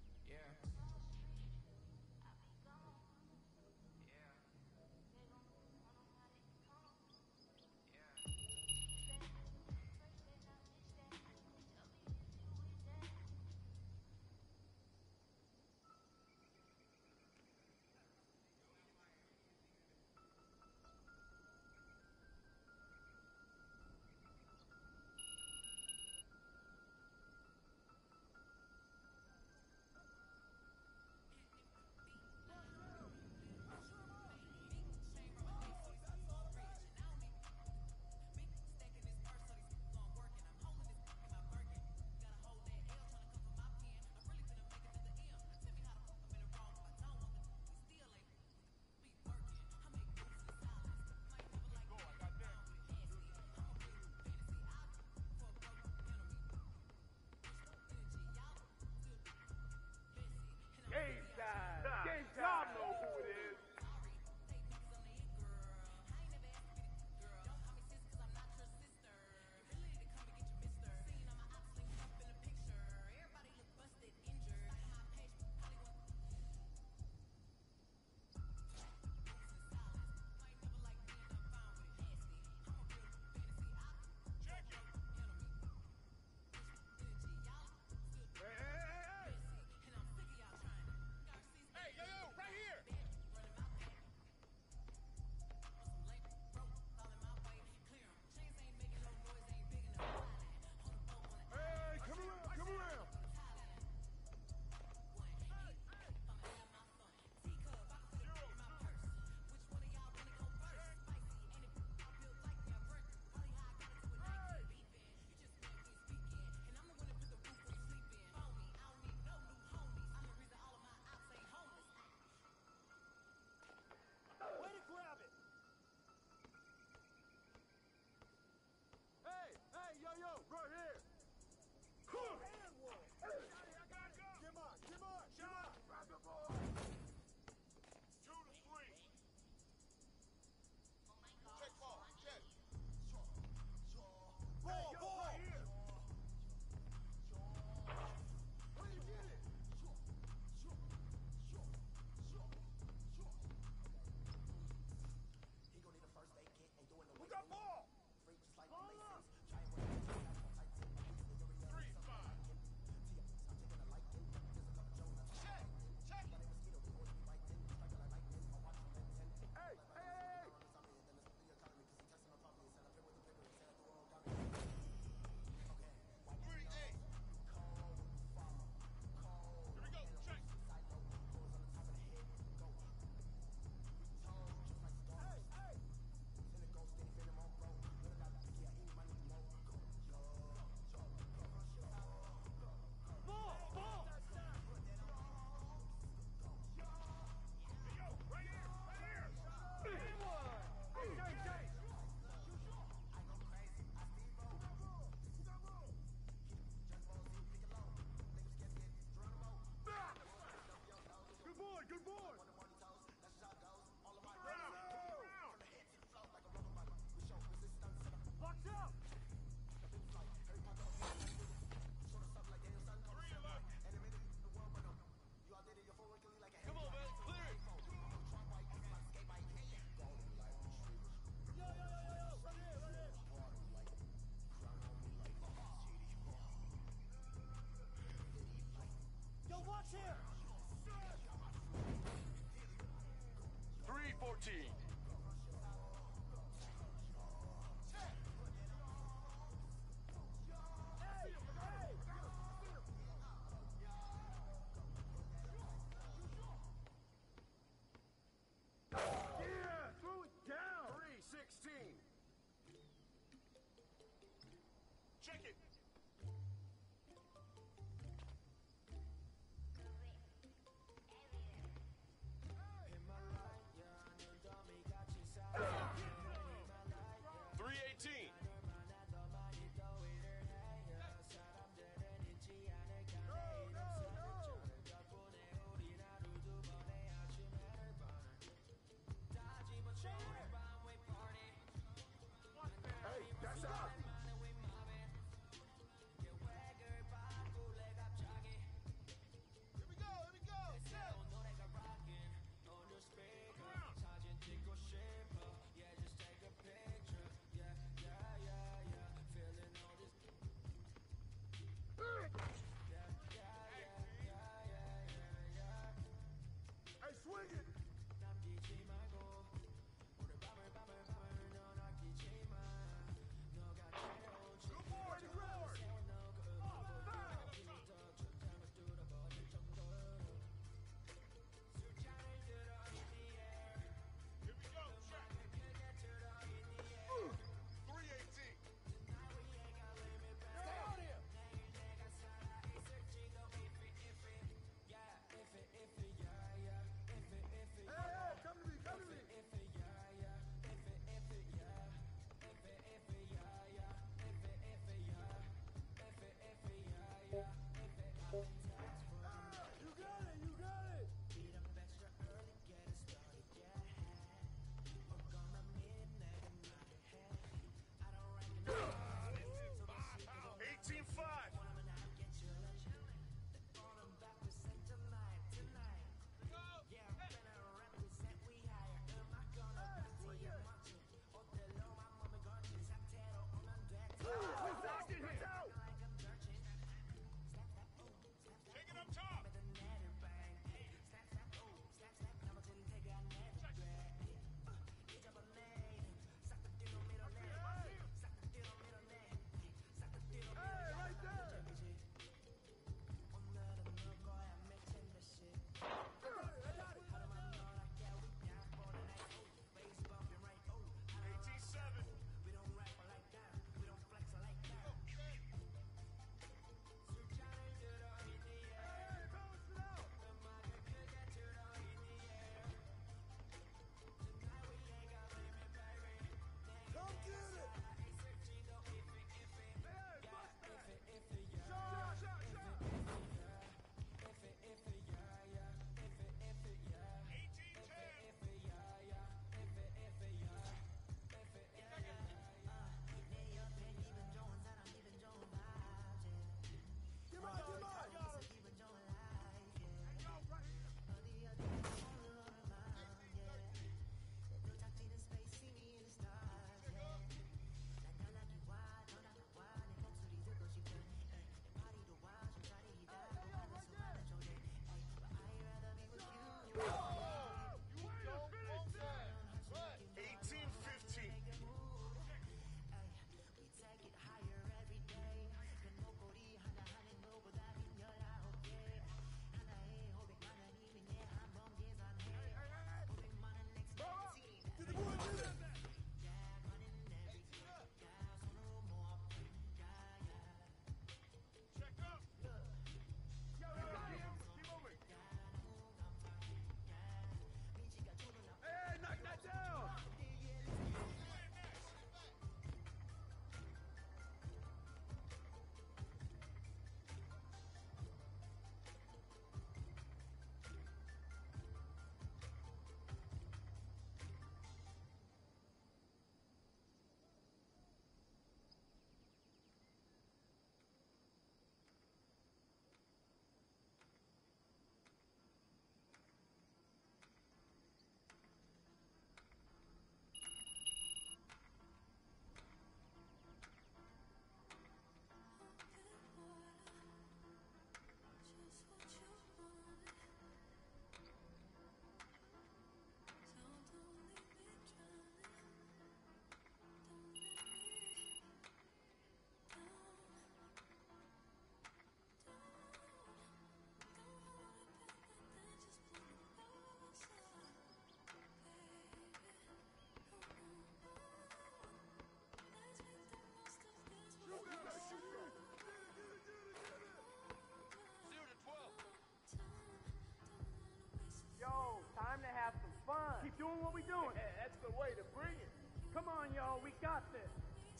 we doing? That's the way to bring it. Come on, y'all, we got this.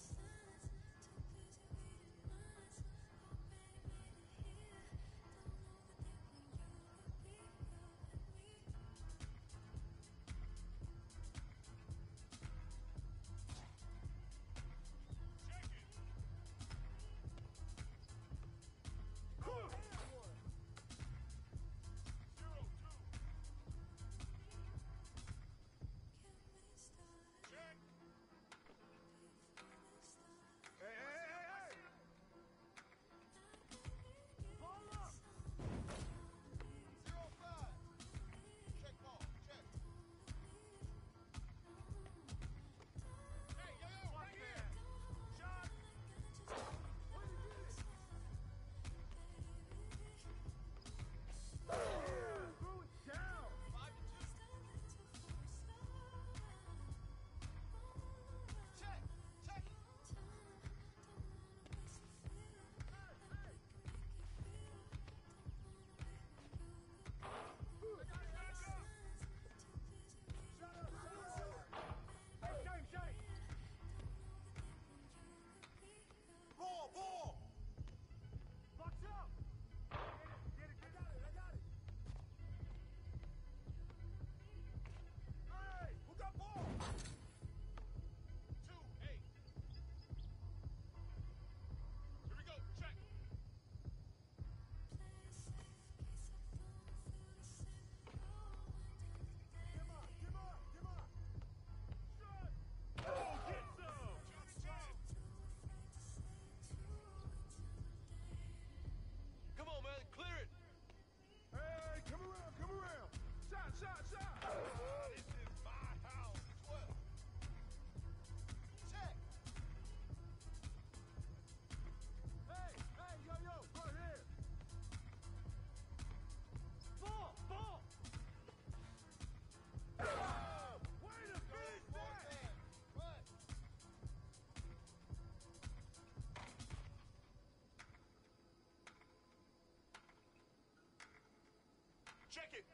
Check it!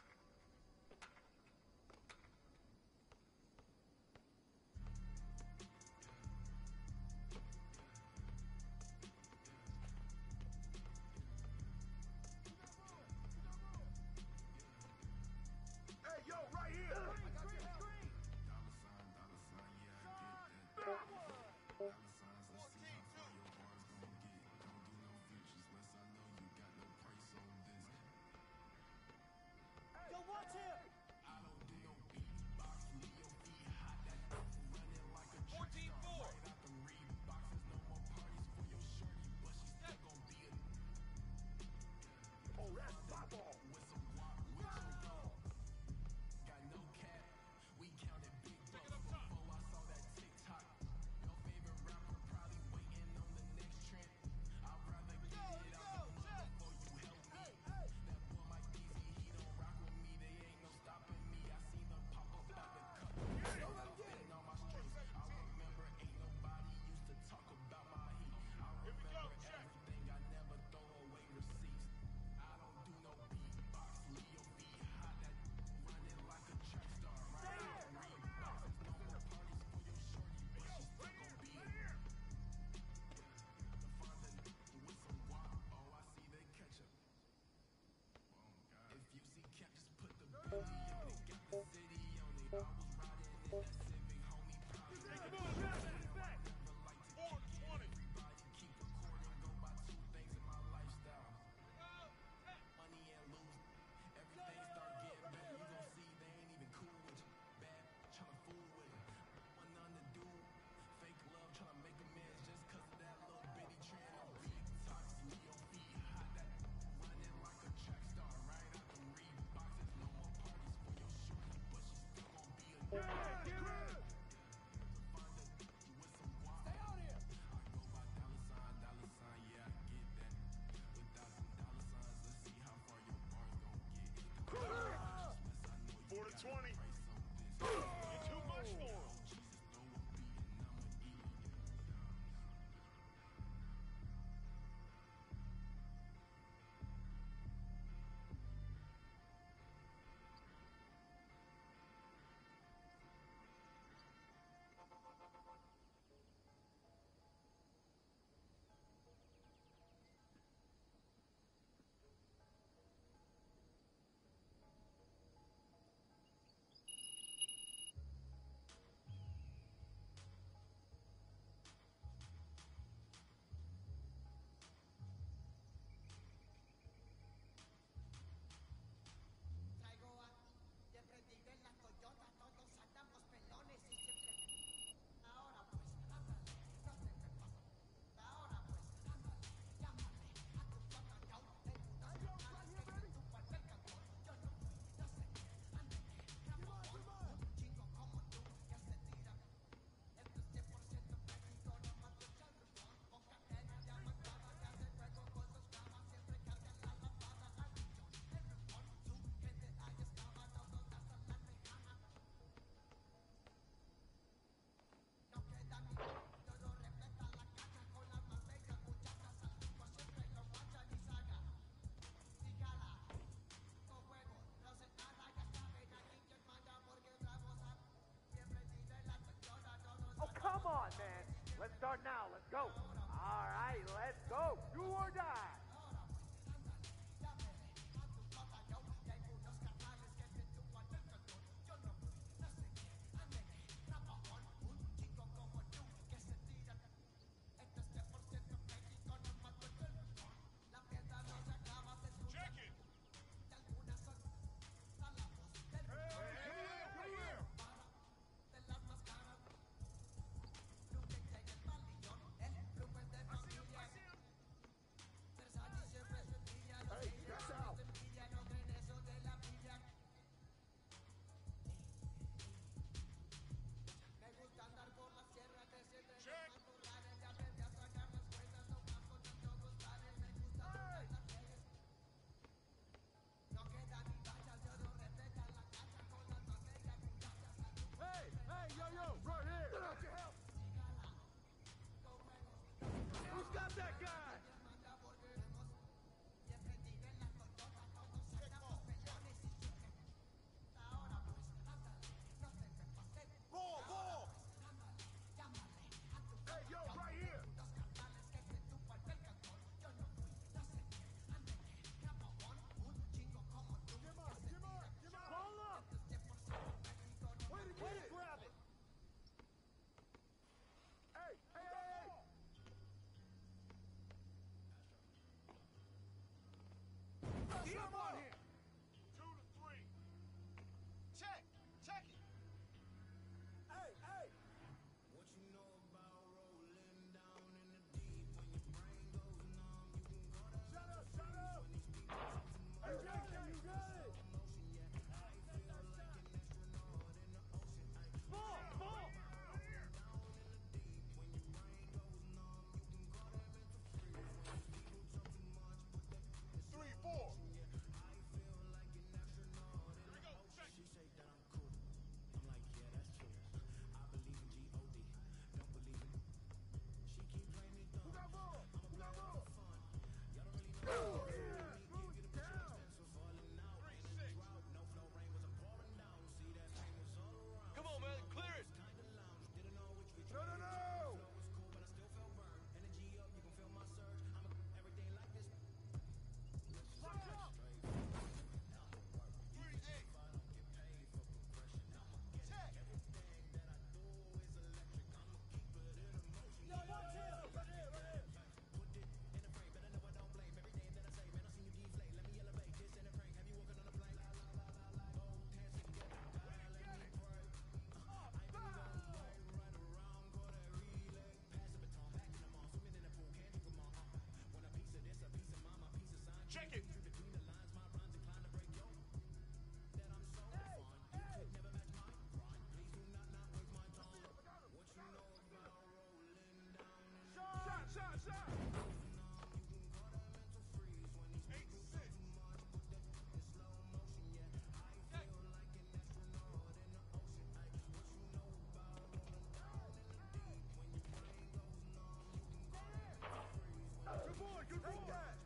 Hey, yo, right here! I got you. Four to twenty. You're too much for him. start now. Let's go. All right, let's go. Do or die. Check it! Shot, shot, shot! Eight, six. Good boy, good boy!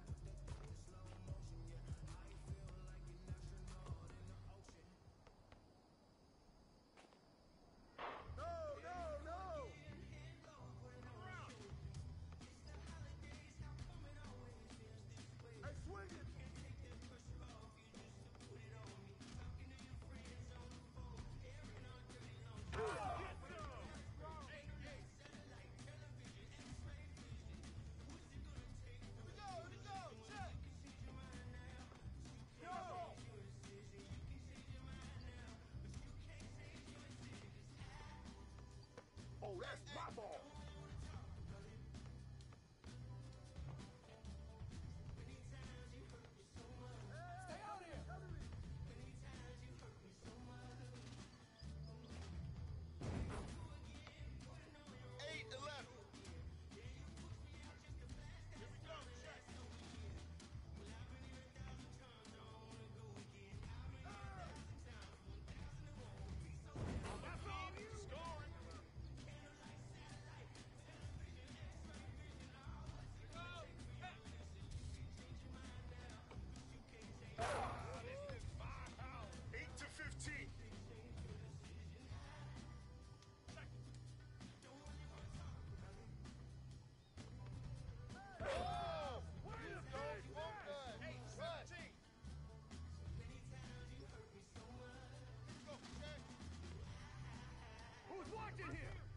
Oh, that's my ball. Stay out here. Eight, eleven. Here we go, check. That's all you. Scoring. Watch it here!